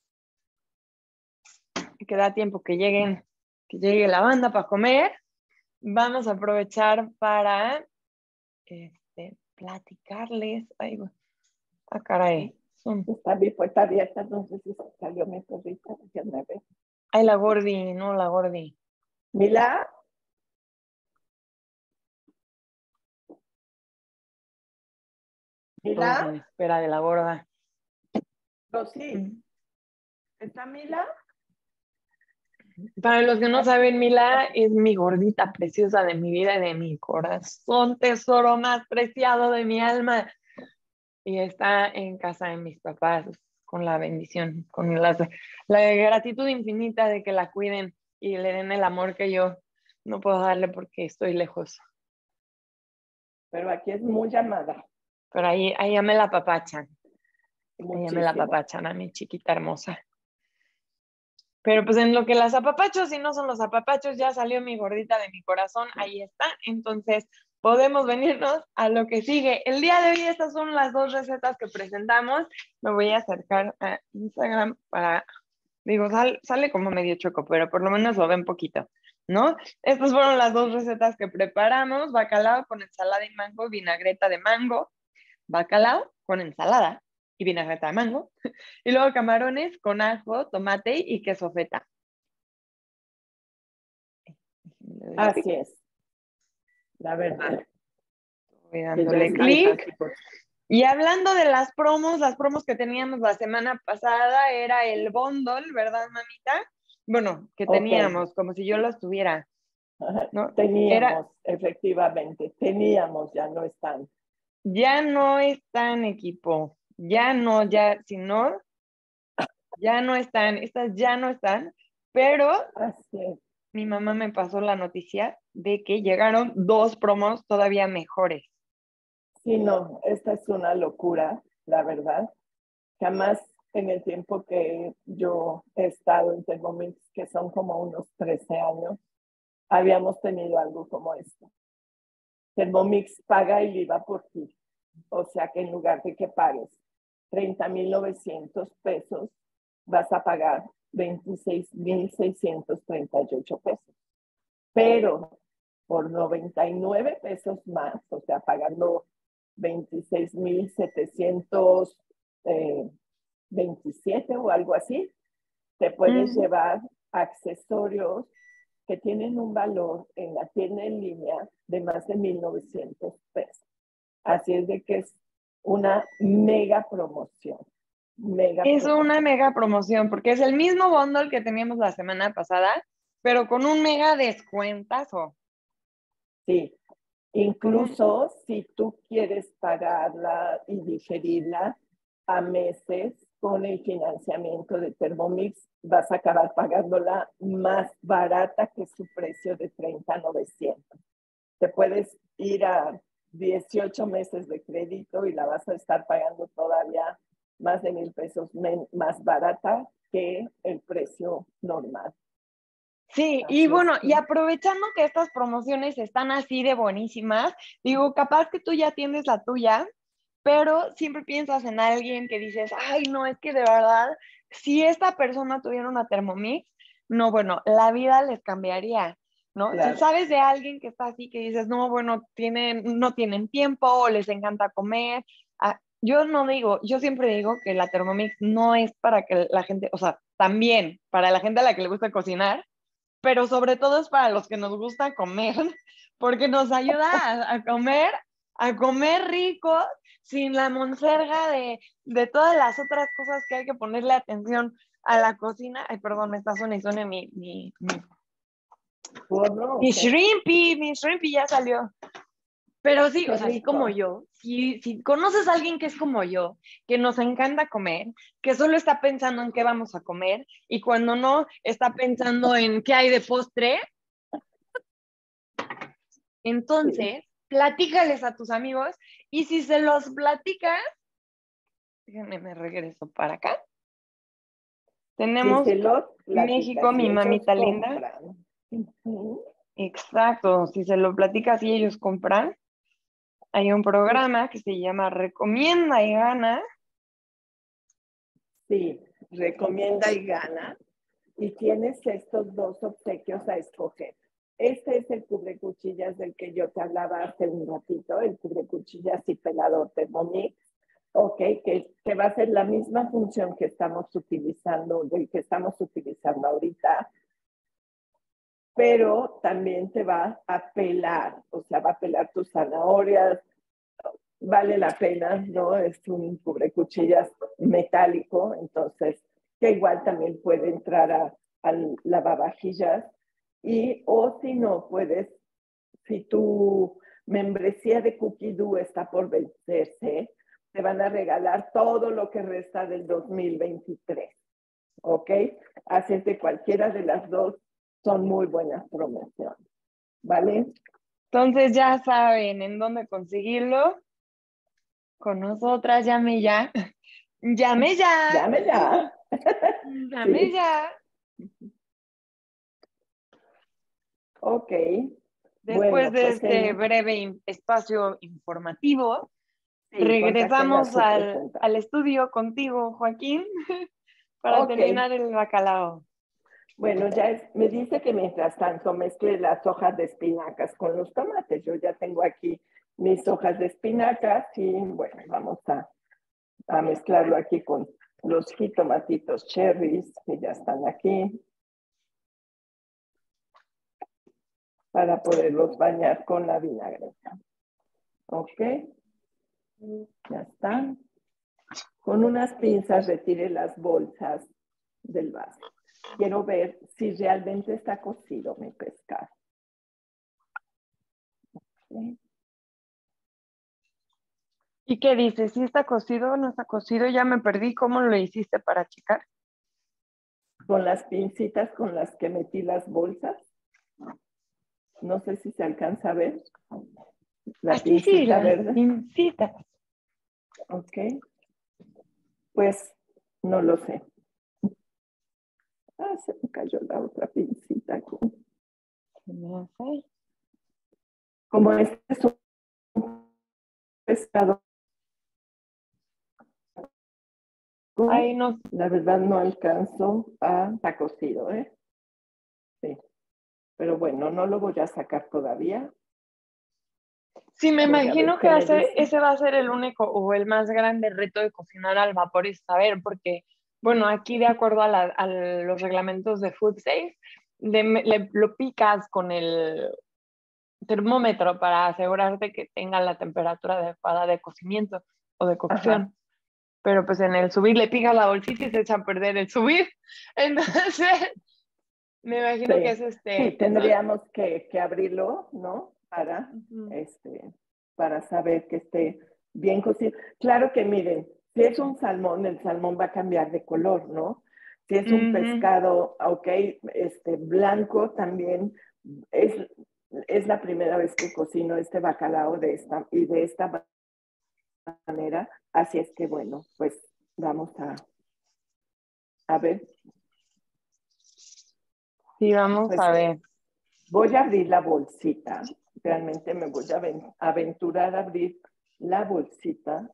que da tiempo que lleguen, que llegue la banda para comer, vamos a aprovechar para este, platicarles. Ay, ah, caray. Son, Está bien, pues está abierta, no sé si salió mi perrita, ya me ve. ay, la gordi, no, la gordi. Mila, Todos en Mila, espera de la gorda. Rosy, Mm. ¿está Mila? Para los que no saben, Mila es mi gordita preciosa de mi vida y de mi corazón, tesoro más preciado de mi alma. Y está en casa de mis papás con la bendición, con las, la gratitud infinita de que la cuiden y le den el amor que yo no puedo darle porque estoy lejos. Pero aquí es muy llamada. Pero ahí, ahí ya me la papachan. Ahí ya me la Muchísimo. papachan a mi chiquita hermosa. Pero pues en lo que las apapachos y no son los apapachos, ya salió mi gordita de mi corazón, ahí está. Entonces podemos venirnos a lo que sigue. El día de hoy estas son las dos recetas que presentamos. Me voy a acercar a Instagram para, digo, sal, sale como medio choco, pero por lo menos lo ven poquito, ¿no? Estas fueron las dos recetas que preparamos. Bacalao con ensalada y mango, vinagreta de mango. Bacalao con ensalada y vinagreta de mango. Y luego camarones con ajo, tomate y queso feta. Así es, la verdad. Voy Que ya dándole están clic. casi por... Y hablando de las promos, las promos que teníamos la semana pasada era el bundle, ¿verdad, mamita? Bueno, que Ok, teníamos, como si yo los tuviera, ¿no? Era, teníamos, efectivamente, teníamos, ya no están. ya no está en equipo. ya no, ya, si no, ya no están, estas ya no están, pero Así es. mi mamá me pasó la noticia de que llegaron dos promos todavía mejores. Sí, no, esta es una locura, la verdad. Jamás en el tiempo que yo he estado en Thermomix, que son como unos trece años, habíamos tenido algo como esto. Thermomix paga el I V A por ti. O sea que en lugar de que pagues treinta mil novecientos pesos, vas a pagar veintiséis mil seiscientos treinta y ocho pesos. Pero por noventa y nueve pesos más, o sea, pagando veintiséis mil setecientos veintisiete o algo así, te puedes Mm. llevar accesorios que tienen un valor en la tienda en línea de más de mil novecientos pesos. Así es de que es una mega promoción. Mega Es promoción. una mega promoción porque es el mismo bundle que teníamos la semana pasada, pero con un mega descuentazo. Sí, incluso si tú quieres pagarla y digerirla a meses con el financiamiento de Thermomix, vas a acabar pagándola más barata que su precio de treinta mil novecientos. Te puedes ir a dieciocho meses de crédito y la vas a estar pagando todavía más de mil pesos más barata que el precio normal. Sí, Así y bueno, es que... y aprovechando que estas promociones están así de buenísimas, digo, capaz que tú ya tienes la tuya, pero siempre piensas en alguien que dices, ay, no, es que de verdad, si esta persona tuviera una Thermomix, no, bueno, la vida les cambiaría, ¿no? Si Claro. sabes de alguien que está así, que dices, no, bueno, tienen, no tienen tiempo o les encanta comer, ah, yo no digo, yo siempre digo que la Thermomix no es para que la gente, o sea, también para la gente a la que le gusta cocinar, pero sobre todo es para los que nos gusta comer, porque nos ayuda a, a comer, a comer rico, sin la monserga de, de todas las otras cosas que hay que ponerle atención a la cocina. Ay, perdón, me está sonando y suene mi, mi, mi, ¿Porno mi o qué? shrimpy, mi shrimpy ya salió. Pero sí, o Qué sea, así como rico. yo, si, si conoces a alguien que es como yo, que nos encanta comer, que solo está pensando en qué vamos a comer y cuando no está pensando en qué hay de postre, Sí. entonces platícales a tus amigos y si se los platicas, déjenme me regreso para acá. Si Tenemos se los México, platicas y mi ellos mamita linda. compran. Uh-huh. Exacto, si se lo platicas y ellos compran, hay un programa que se llama Recomienda y Gana. Sí, recomienda y gana. Y tienes estos dos obsequios a escoger. Este es el cubrecuchillas del que yo te hablaba hace un ratito, el cubrecuchillas y pelador Thermomix, ok, que, que va a ser la misma función que estamos utilizando, del que estamos utilizando ahorita, pero también te va a pelar, o sea, va a pelar tus zanahorias, vale la pena, ¿no? Es un cubrecuchillas metálico, entonces, que igual también puede entrar a, al lavavajillas, y o si no, puedes, si tu membresía de Cookie Doo está por vencerse, te van a regalar todo lo que resta del dos mil veintitrés, ¿ok? Así es de cualquiera de las dos, son muy buenas promociones, ¿vale? Entonces ya saben en dónde conseguirlo. Con nosotras, llame ya. Llame ya. Llame ya. Llame Sí. ya. Ok. Después Bueno, de pues este en, breve espacio informativo, sí, contáctenme a regresamos su al, presenta. al estudio contigo, Joaquín, para Ok. terminar el bacalao. Bueno, ya es, me dice que mientras tanto mezcle las hojas de espinacas con los tomates. Yo ya tengo aquí mis hojas de espinacas y bueno, vamos a, a mezclarlo aquí con los jitomatitos cherries que ya están aquí para poderlos bañar con la vinagreta. Ok, ya están. Con unas pinzas retire las bolsas del vaso. Quiero ver si realmente está cocido mi pescado. ¿Sí? ¿Y qué dices? ¿Sí está cocido o no está cocido? Ya me perdí. ¿Cómo lo hiciste para checar? Con las pincitas con las que metí las bolsas. No sé si se alcanza a ver. La Así sí, pincita las verde. pincitas. Ok. Pues no lo sé. Ah, se me cayó la otra pincita. ¿Qué me hace? Como este es un pescado, Ay, no. la verdad no alcanzo a... Está cocido, ¿eh? Sí. Pero bueno, no lo voy a sacar todavía. Sí, me Voy a ver imagino que qué me hace, dice. ese va a ser el único o el más grande reto de cocinar al vapor, es saber, porque, bueno, aquí de acuerdo a, la, a los reglamentos de Food Safe, de, le, lo picas con el termómetro para asegurarte que tenga la temperatura adecuada de cocimiento o de cocción. Ajá. Pero pues en el subir le picas la bolsita y se echa a perder el subir. Entonces, me imagino que es Sí, sí, este... tendríamos que, que abrirlo, ¿no? Para, Uh-huh. este, para saber que esté bien cocido. Claro que miren, si es un salmón, el salmón va a cambiar de color, ¿no? Si es un Uh-huh. pescado, ok, este, blanco también, es, es la primera vez que cocino este bacalao de esta, y de esta manera, así es que bueno, pues vamos a, a ver. Sí, vamos Pues a ver. voy a abrir la bolsita. Realmente me voy a aventurar a abrir la bolsita.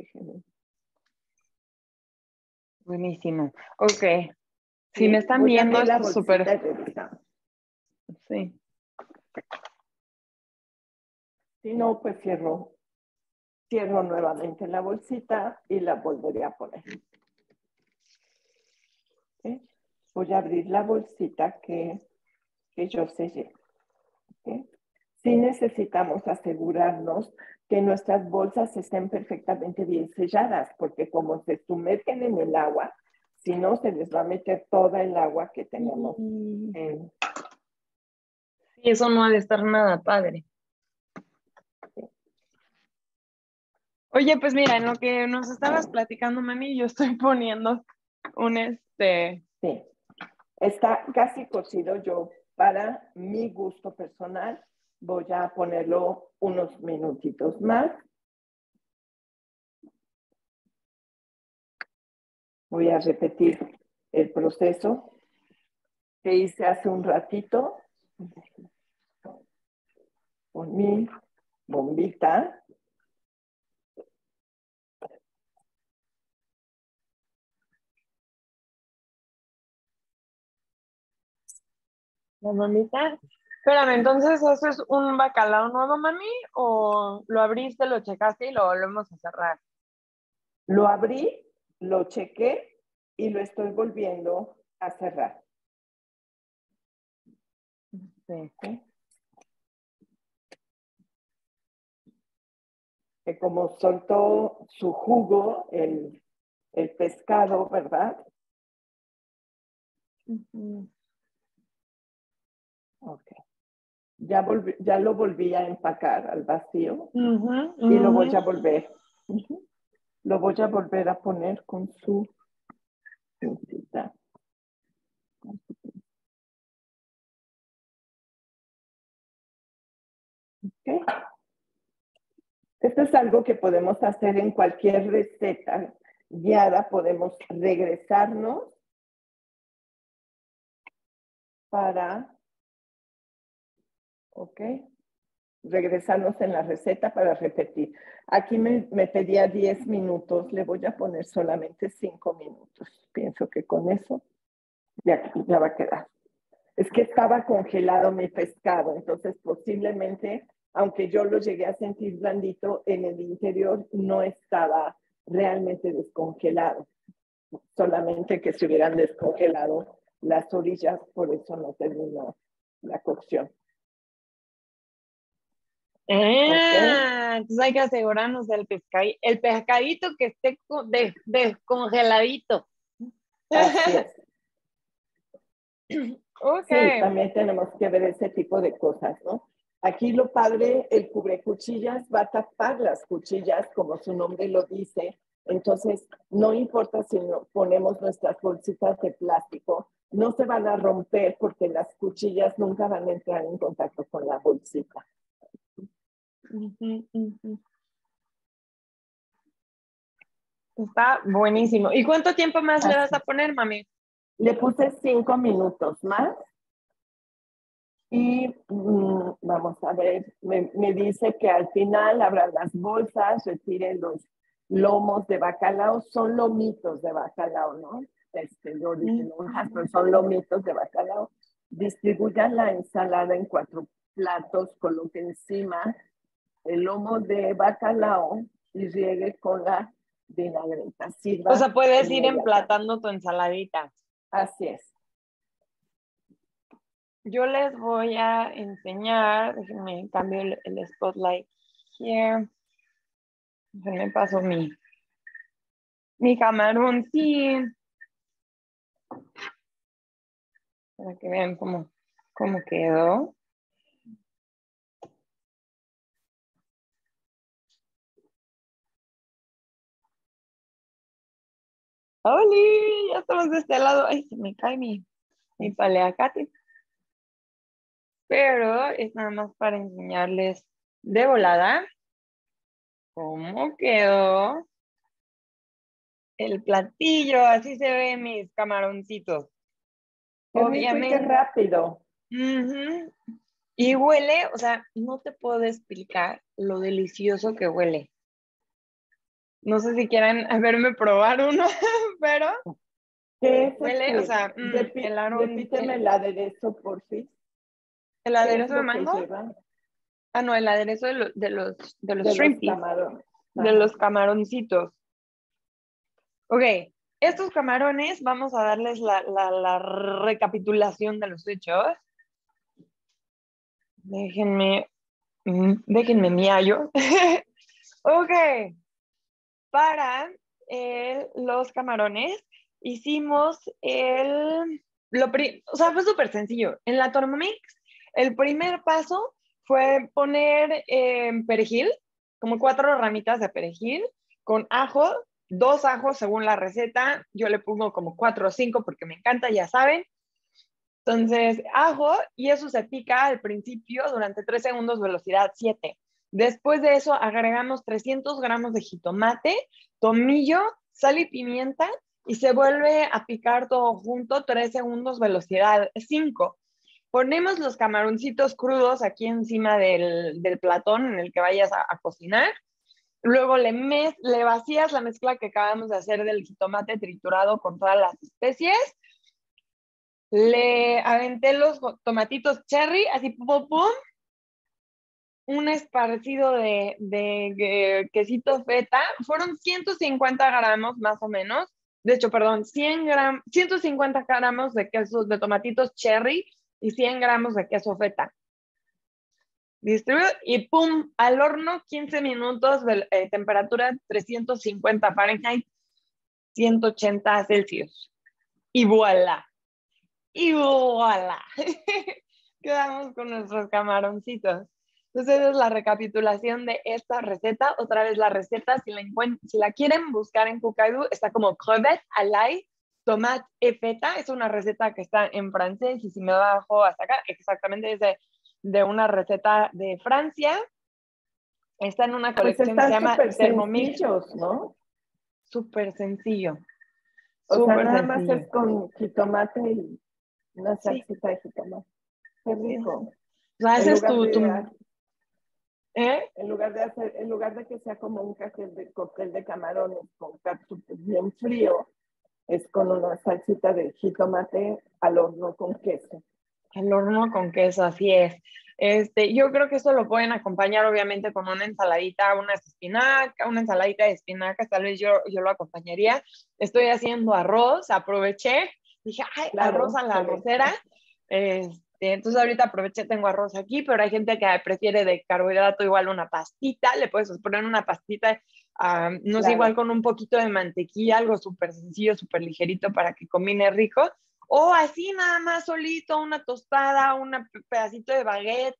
Buenísimo. Ok. Si me Sí, están voy a viendo, abrir la esto es súper... bolsita y revisamos. Sí. Si no, pues cierro, cierro nuevamente la bolsita y la volveré a poner. ¿Sí? Voy a abrir la bolsita que, que yo sellé. ¿Sí? Sí necesitamos asegurarnos que nuestras bolsas estén perfectamente bien selladas, porque como se sumergen en el agua, si no, se les va a meter toda el agua que tenemos. Y En... eso no ha de estar nada padre. Oye, pues mira, en lo que nos estabas platicando, mami, yo estoy poniendo un este... Sí, está casi cocido. Yo, para mi gusto personal, voy a ponerlo unos minutitos más. Voy a repetir el proceso que hice hace un ratito con mi bombita. La mamita. Espérame, entonces, ¿eso es un bacalao nuevo, mami? ¿O lo abriste, lo checaste y lo volvemos a cerrar? Lo abrí, lo chequé y lo estoy volviendo a cerrar. Sí. ¿Sí? Que como soltó su jugo el, el pescado, ¿verdad? Uh-huh. Ok. Ya, volví, ya lo volví a empacar al vacío Uh-huh. y lo voy Uh-huh. a volver. Uh-huh. Lo voy a volver a poner con su pincita. Okay. Esto es algo que podemos hacer en cualquier receta guiada. Podemos regresarnos para, ok, regresarnos en la receta para repetir. Aquí me, me pedía diez minutos, le voy a poner solamente cinco minutos. Pienso que con eso ya, ya va a quedar. Es que estaba congelado mi pescado, entonces posiblemente, aunque yo lo llegué a sentir blandito, en el interior no estaba realmente descongelado, solamente que se hubieran descongelado las orillas, por eso no terminó la cocción. Ah, entonces hay que asegurarnos del pescadito, el pescadito que esté de, descongeladito. Así es. Ok. Sí, también tenemos que ver ese tipo de cosas, ¿no? Aquí lo padre, el cubrecuchillas va a tapar las cuchillas, como su nombre lo dice. Entonces, no importa si no ponemos nuestras bolsitas de plástico, no se van a romper porque las cuchillas nunca van a entrar en contacto con la bolsita. Uh-huh, uh-huh. Está buenísimo. ¿Y cuánto tiempo más Así. le vas a poner, mami? Le puse cinco minutos más. Y mmm, vamos a ver, me, me dice que al final abran las bolsas, retiren los lomos de bacalao. Son lomitos de bacalao, ¿no? Este, yo dije lonjas, pero son lomitos de bacalao. Distribuyan la ensalada en cuatro platos, coloque encima el lomo de bacalao y riegue con la vinagreta. Sirva o sea, puedes ir emplatando tu ensaladita. Así es. Yo les voy a enseñar, déjenme cambio el, el spotlight here. Déjenme paso mi, mi camaroncín. Para que vean cómo, cómo quedó. ¡Oli! Ya estamos de este lado. Ay, se me cae mi, mi paleacate. Pero es nada más para enseñarles de volada cómo quedó el platillo. Así se ven mis camaroncitos. Qué Obviamente. Rico y qué rápido. Uh-huh. Y huele, o sea, no te puedo explicar lo delicioso que huele. No sé si quieran verme probar uno, pero ¿qué es huele, este? o sea, mm, Repi el aroma. Repíteme el, el aderezo, por fin. ¿El aderezo de mango? Ah, no, el aderezo de, lo, de los, de los de shrimpies. Los camarones. De los camaroncitos. Ok, estos camarones, vamos a darles la, la, la recapitulación de los hechos. Déjenme, déjenme mi hallo. Ok, para el, los camarones hicimos el, lo o sea, fue súper sencillo. En la Thermomix, el primer paso fue poner eh, perejil, como cuatro ramitas de perejil, con ajo, dos ajos según la receta. Yo le pongo como cuatro o cinco porque me encanta, ya saben. Entonces, ajo, y eso se pica al principio durante tres segundos, velocidad siete. Después de eso, agregamos trescientos gramos de jitomate, tomillo, sal y pimienta, y se vuelve a picar todo junto, tres segundos, velocidad cinco. Ponemos los camaroncitos crudos aquí encima del, del platón en el que vayas a, a cocinar. Luego le, mez, le vacías la mezcla que acabamos de hacer del jitomate triturado con todas las especies. Le aventé los tomatitos cherry, así pum, pum. Un esparcido de, de, de quesito feta. Fueron ciento cincuenta gramos más o menos. De hecho, perdón, cien gramos, ciento cincuenta gramos de quesos de tomatitos cherry y cien gramos de queso feta. Distribuido y pum, al horno, quince minutos de eh, temperatura trescientos cincuenta Fahrenheit, ciento ochenta Celsius. Y voilà. Y voilà. Quedamos con nuestros camaroncitos. Entonces, esa es la recapitulación de esta receta. Otra vez la receta, si la, si la quieren buscar en Cookidoo, está como crevettes à l'ail, tomate et feta. Es una receta que está en francés y si me bajo hasta acá, exactamente es de, de una receta de Francia. Está en una colección pues que se llama Thermomix. ¿No? Súper sencillo. O super sea, nada sencillo. Más es con jitomate y una salsita sí. de jitomate. Qué rico. Sí. O sea, haces tu, tu... ¿Eh? En lugar de hacer, en lugar de que sea como un cóctel de, cóctel de camarones con cápsula bien frío, es con una salsita de jitomate al horno con queso. Al horno con queso, así es. Este, yo creo que esto lo pueden acompañar obviamente con una ensaladita, una espinaca, una ensaladita de espinacas, tal vez yo, yo lo acompañaría. Estoy haciendo arroz, aproveché, dije, ay, claro, arroz a la arrocera. Este, entonces ahorita aproveché, tengo arroz aquí, pero hay gente que prefiere de carbohidrato igual una pastita, le puedes poner una pastita, uh, no sé, claro. igual con un poquito de mantequilla, algo súper sencillo, súper ligerito para que combine rico. O así nada más solito, una tostada, un pedacito de baguette,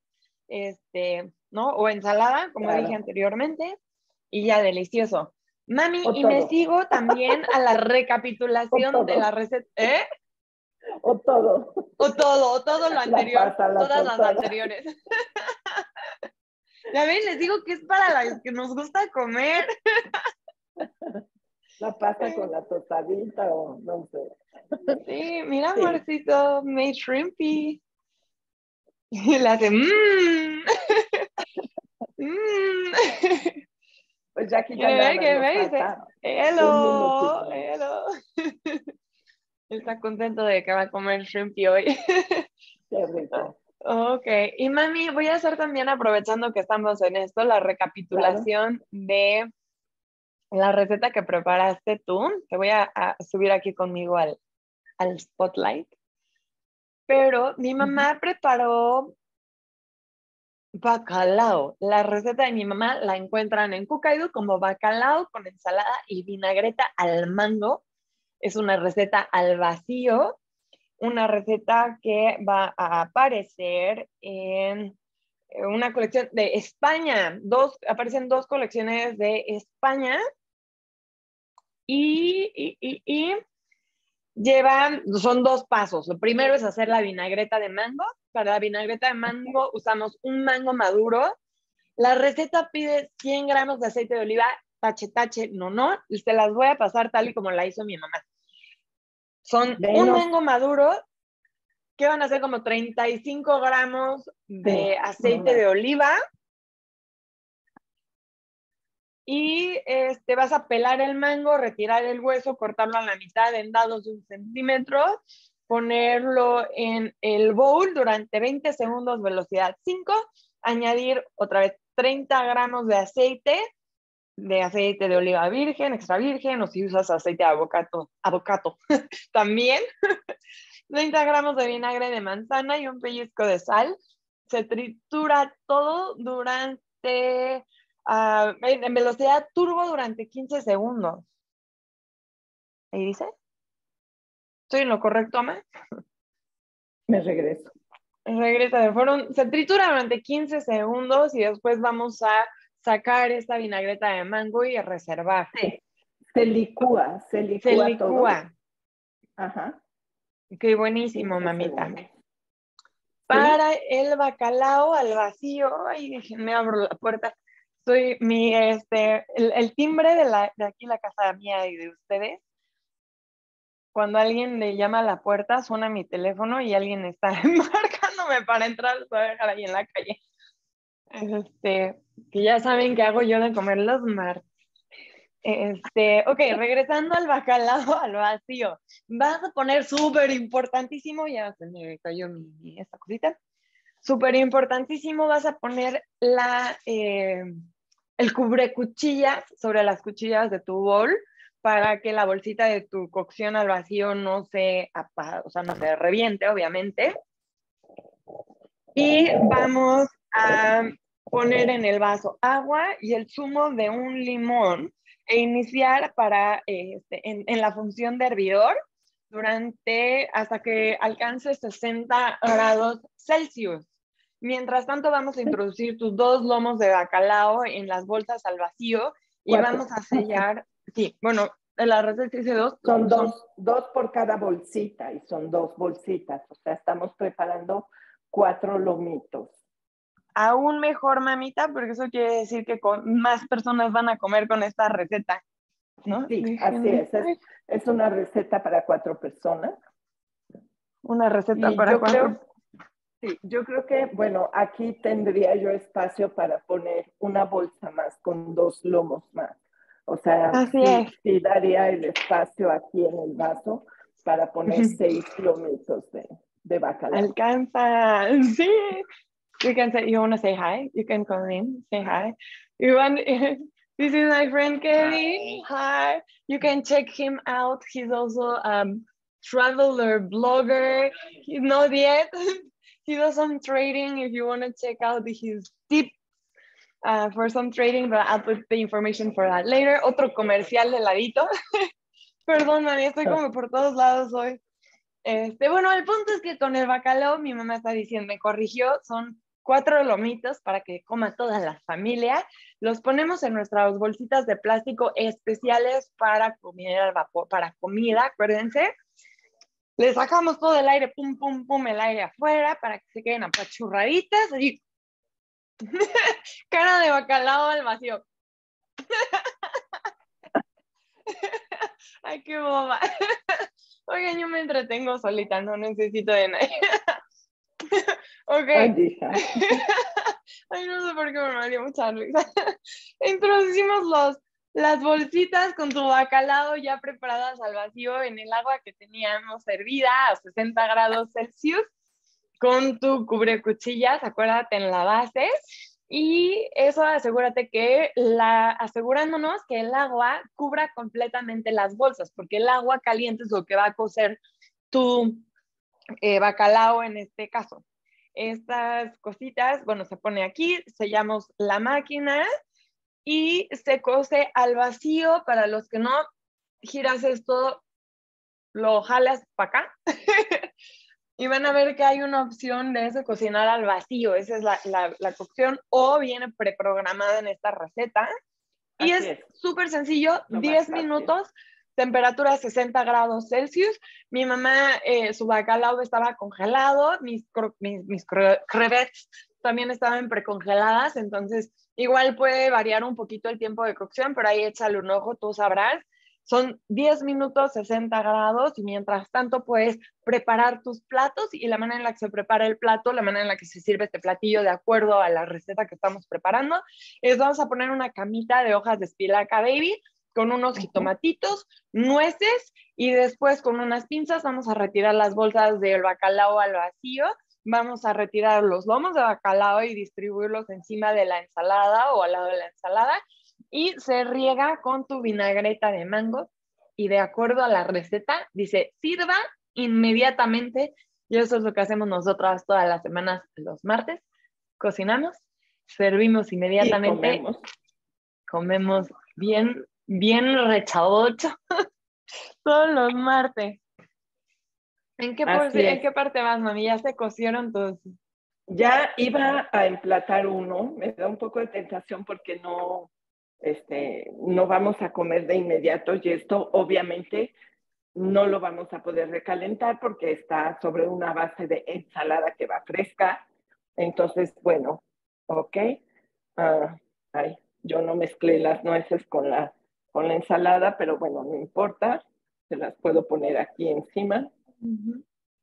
este, ¿no? O ensalada, como Claro. dije anteriormente, y ya delicioso. Mami, O y todo. me sigo también a la recapitulación de la receta, ¿eh? O todo. O todo, o todo lo anterior, La pasta, la todas las tostada. anteriores. Ya ven, les digo que es para los que nos gusta comer. La pasta con la tostadita o no sé. Sí, mira, Sí. Marcito, made shrimpy. Y le hace, mmm. mmm. Pues ya aquí ¿Qué ya nada ve? más ¿Qué nos ve? Dice, falta un hello, minutito. hello. Está contento de que va a comer shrimpy hoy. Qué rico. Ok, y mami, voy a hacer también, aprovechando que estamos en esto, la recapitulación claro. de la receta que preparaste tú. Te voy a, a subir aquí conmigo al, al spotlight. Pero mi mamá uh-huh. preparó bacalao. La receta de mi mamá la encuentran en Kukaidu como bacalao con ensalada y vinagreta al mango. Es una receta al vacío. Una receta que va a aparecer en una colección de España. Dos, aparecen dos colecciones de España. Y, y, y, y llevan, son dos pasos. Lo primero es hacer la vinagreta de mango. Para la vinagreta de mango usamos un mango maduro. La receta pide cien gramos de aceite de oliva, tache, tache, no, no. Y se las voy a pasar tal y como la hizo mi mamá. Son Menos. un mango maduro, que van a ser como treinta y cinco gramos de sí, aceite no, de oliva. Y este, vas a pelar el mango, retirar el hueso, cortarlo a la mitad en dados de un centímetro, ponerlo en el bowl durante veinte segundos, velocidad cinco, añadir otra vez treinta gramos de aceite, de aceite de oliva virgen, extra virgen, o si usas aceite de avocado, avocado también, treinta gramos de vinagre de manzana y un pellizco de sal. Se tritura todo durante... Uh, en, en velocidad turbo durante quince segundos. ¿Ahí dice? ¿Estoy en lo correcto, Ama? Me regreso. Regresa. Fueron, se tritura durante quince segundos y después vamos a sacar esta vinagreta de mango y a reservar. Sí. Se licúa, se licúa, se licúa. todo. Ajá. Qué buenísimo, mamita. Segundos. Para ¿sí? El bacalao al vacío, ay, déjenme abro la puerta. Soy mi, este, el, el timbre de, la, de aquí, la casa mía y de ustedes. Cuando alguien le llama a la puerta, suena mi teléfono y alguien está marcándome para entrar, lo voy a dejar ahí en la calle. Este, que ya saben que hago yo de comer los martes. Este, ok, regresando al bacalao al vacío. Vas a poner súper importantísimo, ya se me cayó mi, esta cosita. Súper importantísimo, vas a poner la, eh, el cubrecuchillas sobre las cuchillas de tu bol para que la bolsita de tu cocción al vacío no se, o sea, no se reviente, obviamente. Y vamos a poner en el vaso agua y el zumo de un limón e iniciar para, este, en, en la función de hervidor durante, hasta que alcance sesenta grados Celsius. Mientras tanto, vamos a introducir tus dos lomos de bacalao en las bolsas al vacío y Cuatro. Vamos a sellar, sí, bueno, la receta dice dos. Son dos, son dos por cada bolsita y son dos bolsitas, o sea, estamos preparando cuatro lomitos. Aún mejor, mamita, porque eso quiere decir que con más personas van a comer con esta receta, ¿no? Sí, Déjenme. así es, es, es una receta para cuatro personas. Una receta y para yo cuatro. Creo, sí, yo creo que, bueno, aquí tendría yo espacio para poner una bolsa más con dos lomos más. O sea, así sí, es. sí daría el espacio aquí en el vaso para poner seis lomitos de, de bacalao. Alcanza, sí. You can say, you want to say hi? You can call in, say hi. You want, this is my friend Kevin. Hi. You can check him out. He's also a um, traveler blogger. He's not yet. He does some trading if you want to check out his tips uh, for some trading, but I'll put the information for that later. Otro comercial de ladito. Perdón, María, estoy como por todos lados hoy. Este, bueno, el punto es que con el bacalao, mi mamá está diciendo, me corrigió, son cuatro lomitos para que coma toda la familia. Los ponemos en nuestras bolsitas de plástico especiales para comida al vapor, para comida, acuérdense. Le sacamos todo el aire, pum, pum, pum, el aire afuera para que se queden apachurraditas. Así. Cara de bacalao al vacío. Ay, qué boba. Oigan, yo me entretengo solita, no necesito de nadie. Ok. Ay, hija. Ay, no sé por qué me dio mucha risa. Introducimos los, las bolsitas con tu bacalao ya preparadas al vacío en el agua que teníamos servida a sesenta grados Celsius con tu cubrecuchillas, acuérdate en la base. Y eso asegúrate que la, asegurándonos que el agua cubra completamente las bolsas, porque el agua caliente es lo que va a cocer tu eh, bacalao en este caso. Estas cositas, bueno, se pone aquí, sellamos la máquina y se cose al vacío. Para los que no, giras esto, lo jalas para acá y van a ver que hay una opción de eso, cocinar al vacío. Esa es la, la, la cocción, o viene preprogramada en esta receta. Y Así es súper sencillo, Lo diez más minutos, temperatura sesenta grados Celsius. Mi mamá, eh, su bacalao estaba congelado, mis, mis, mis crevettes también estaban precongeladas, entonces igual puede variar un poquito el tiempo de cocción, pero ahí échale un ojo, tú sabrás. Son diez minutos, sesenta grados, y mientras tanto puedes preparar tus platos, y la manera en la que se prepara el plato, la manera en la que se sirve este platillo de acuerdo a la receta que estamos preparando, es vamos a poner una camita de hojas de espinaca baby con unos jitomatitos, nueces, y después con unas pinzas vamos a retirar las bolsas del bacalao al vacío. Vamos a retirar los lomos de bacalao y distribuirlos encima de la ensalada o al lado de la ensalada, y se riega con tu vinagreta de mango, y de acuerdo a la receta dice sirva inmediatamente, y eso es lo que hacemos nosotras todas las semanas los martes. Cocinamos, servimos inmediatamente, y comemos. comemos bien, bien rechabocho todos los martes. ¿En qué, por, ¿En qué parte vas, mami? ¿Ya se cocieron todos? Ya iba a emplatar uno, me da un poco de tentación porque no, este, no vamos a comer de inmediato, y esto obviamente no lo vamos a poder recalentar porque está sobre una base de ensalada que va fresca. Entonces, bueno, ok. Uh, ay, yo no mezclé las nueces con la, con la ensalada, pero bueno, no importa, se las puedo poner aquí encima. Uh-huh.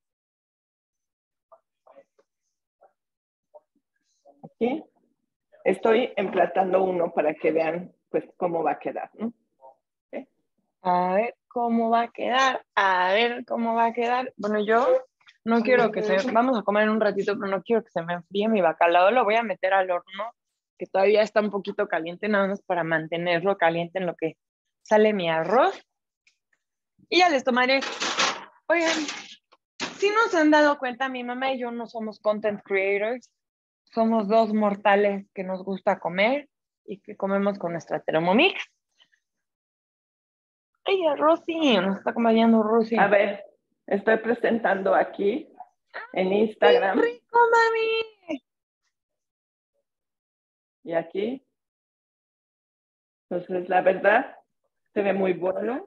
Aquí estoy emplatando uno para que vean pues cómo va a quedar, ¿no? ¿Okay? A ver cómo va a quedar, a ver cómo va a quedar. Bueno, yo no quiero que se, vamos a comer en un ratito, pero no quiero que se me enfríe mi bacalao. Lo voy a meter al horno, que todavía está un poquito caliente, nada más para mantenerlo caliente en lo que sale mi arroz. Y ya les tomaré. Oigan, si no se han dado cuenta, mi mamá y yo no somos content creators. Somos dos mortales que nos gusta comer y que comemos con nuestra Thermomix. Ay, Rosy, nos está acompañando Rosy. A ver, estoy presentando aquí en Instagram. ¡Qué rico, mami! Y aquí. Entonces, la verdad, se ve muy bueno.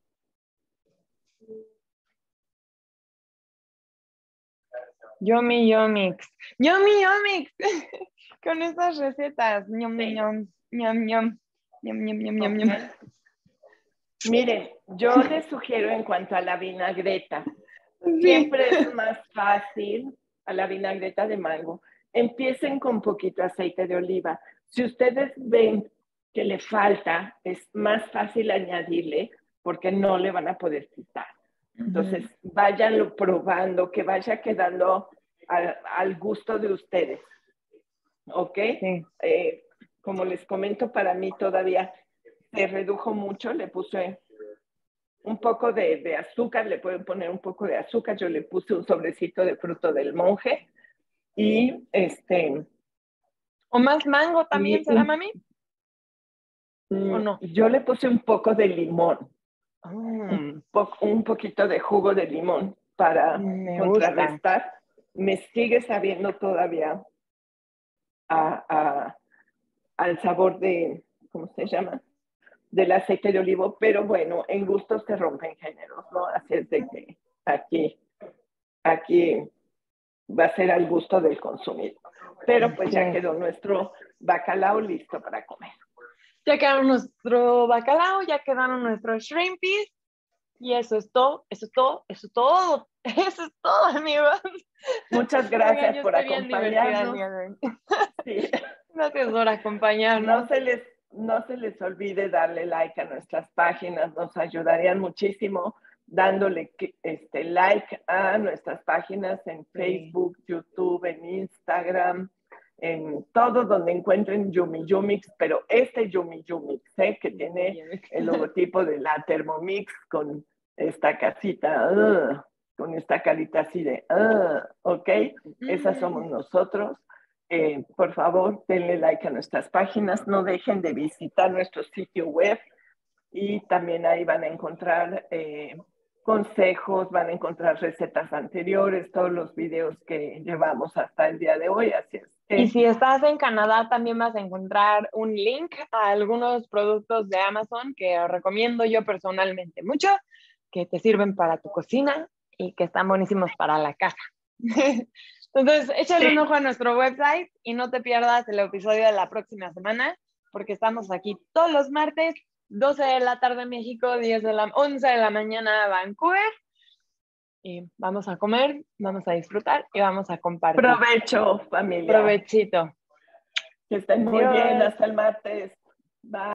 Yummy, yumix. Yummy, yumix. Con estas recetas. Ñam, Sí. ñam, ñam, ñam. Ñam, ñam, ñam, ñam, Okay. ñam. Miren, yo les sugiero en cuanto a la vinagreta, Sí. siempre es más fácil a la vinagreta de mango. Empiecen con poquito aceite de oliva. Si ustedes ven que le falta, es más fácil añadirle porque no le van a poder quitar. Entonces, váyanlo probando, que vaya quedando al, al gusto de ustedes. ¿Ok? Sí. Eh, como les comento, para mí todavía se redujo mucho, le puse un poco de, de azúcar, le pueden poner un poco de azúcar, yo le puse un sobrecito de fruto del monje y este... ¿O más mango también y, será, mami? Mm, ¿O no? yo le puse un poco de limón, Oh, un, po un poquito de jugo de limón para me contrarrestar. Gusta. Me sigue sabiendo todavía a, a, al sabor de, ¿cómo se llama? Del aceite de olivo, pero bueno, en gustos se rompen géneros, ¿no? Así es de que aquí, aquí va a ser al gusto del consumidor. Pero pues ya quedó nuestro bacalao listo para comer. Ya quedaron nuestro bacalao, ya quedaron nuestros shrimpies. Y eso es todo, eso es todo, eso es todo. Eso es todo, amigos. Muchas gracias Oigan, por acompañarnos. Sí. Gracias por acompañarnos. No se les, no se les olvide darle like a nuestras páginas, nos ayudarían muchísimo dándole este, like a nuestras páginas en Facebook, sí. YouTube, en Instagram, en todo donde encuentren Yumi Yumix, pero este Yumi Yumix, ¿eh? Que tiene el logotipo de la Thermomix con esta casita, uh, con esta carita así de, uh, ok, esas somos nosotros. Eh, por favor, denle like a nuestras páginas, no dejen de visitar nuestro sitio web y también ahí van a encontrar eh, consejos, van a encontrar recetas anteriores, todos los videos que llevamos hasta el día de hoy, así es. Y si estás en Canadá, también vas a encontrar un link a algunos productos de Amazon que recomiendo yo personalmente mucho, que te sirven para tu cocina y que están buenísimos para la casa. Entonces, échale un ojo a nuestro website y no te pierdas el episodio de la próxima semana, porque estamos aquí todos los martes, doce de la tarde en México, diez de la, once de la mañana Vancouver. Y vamos a comer, vamos a disfrutar y vamos a compartir. Provecho, familia. Provechito. Que estén muy bien. Hasta el martes. Bye.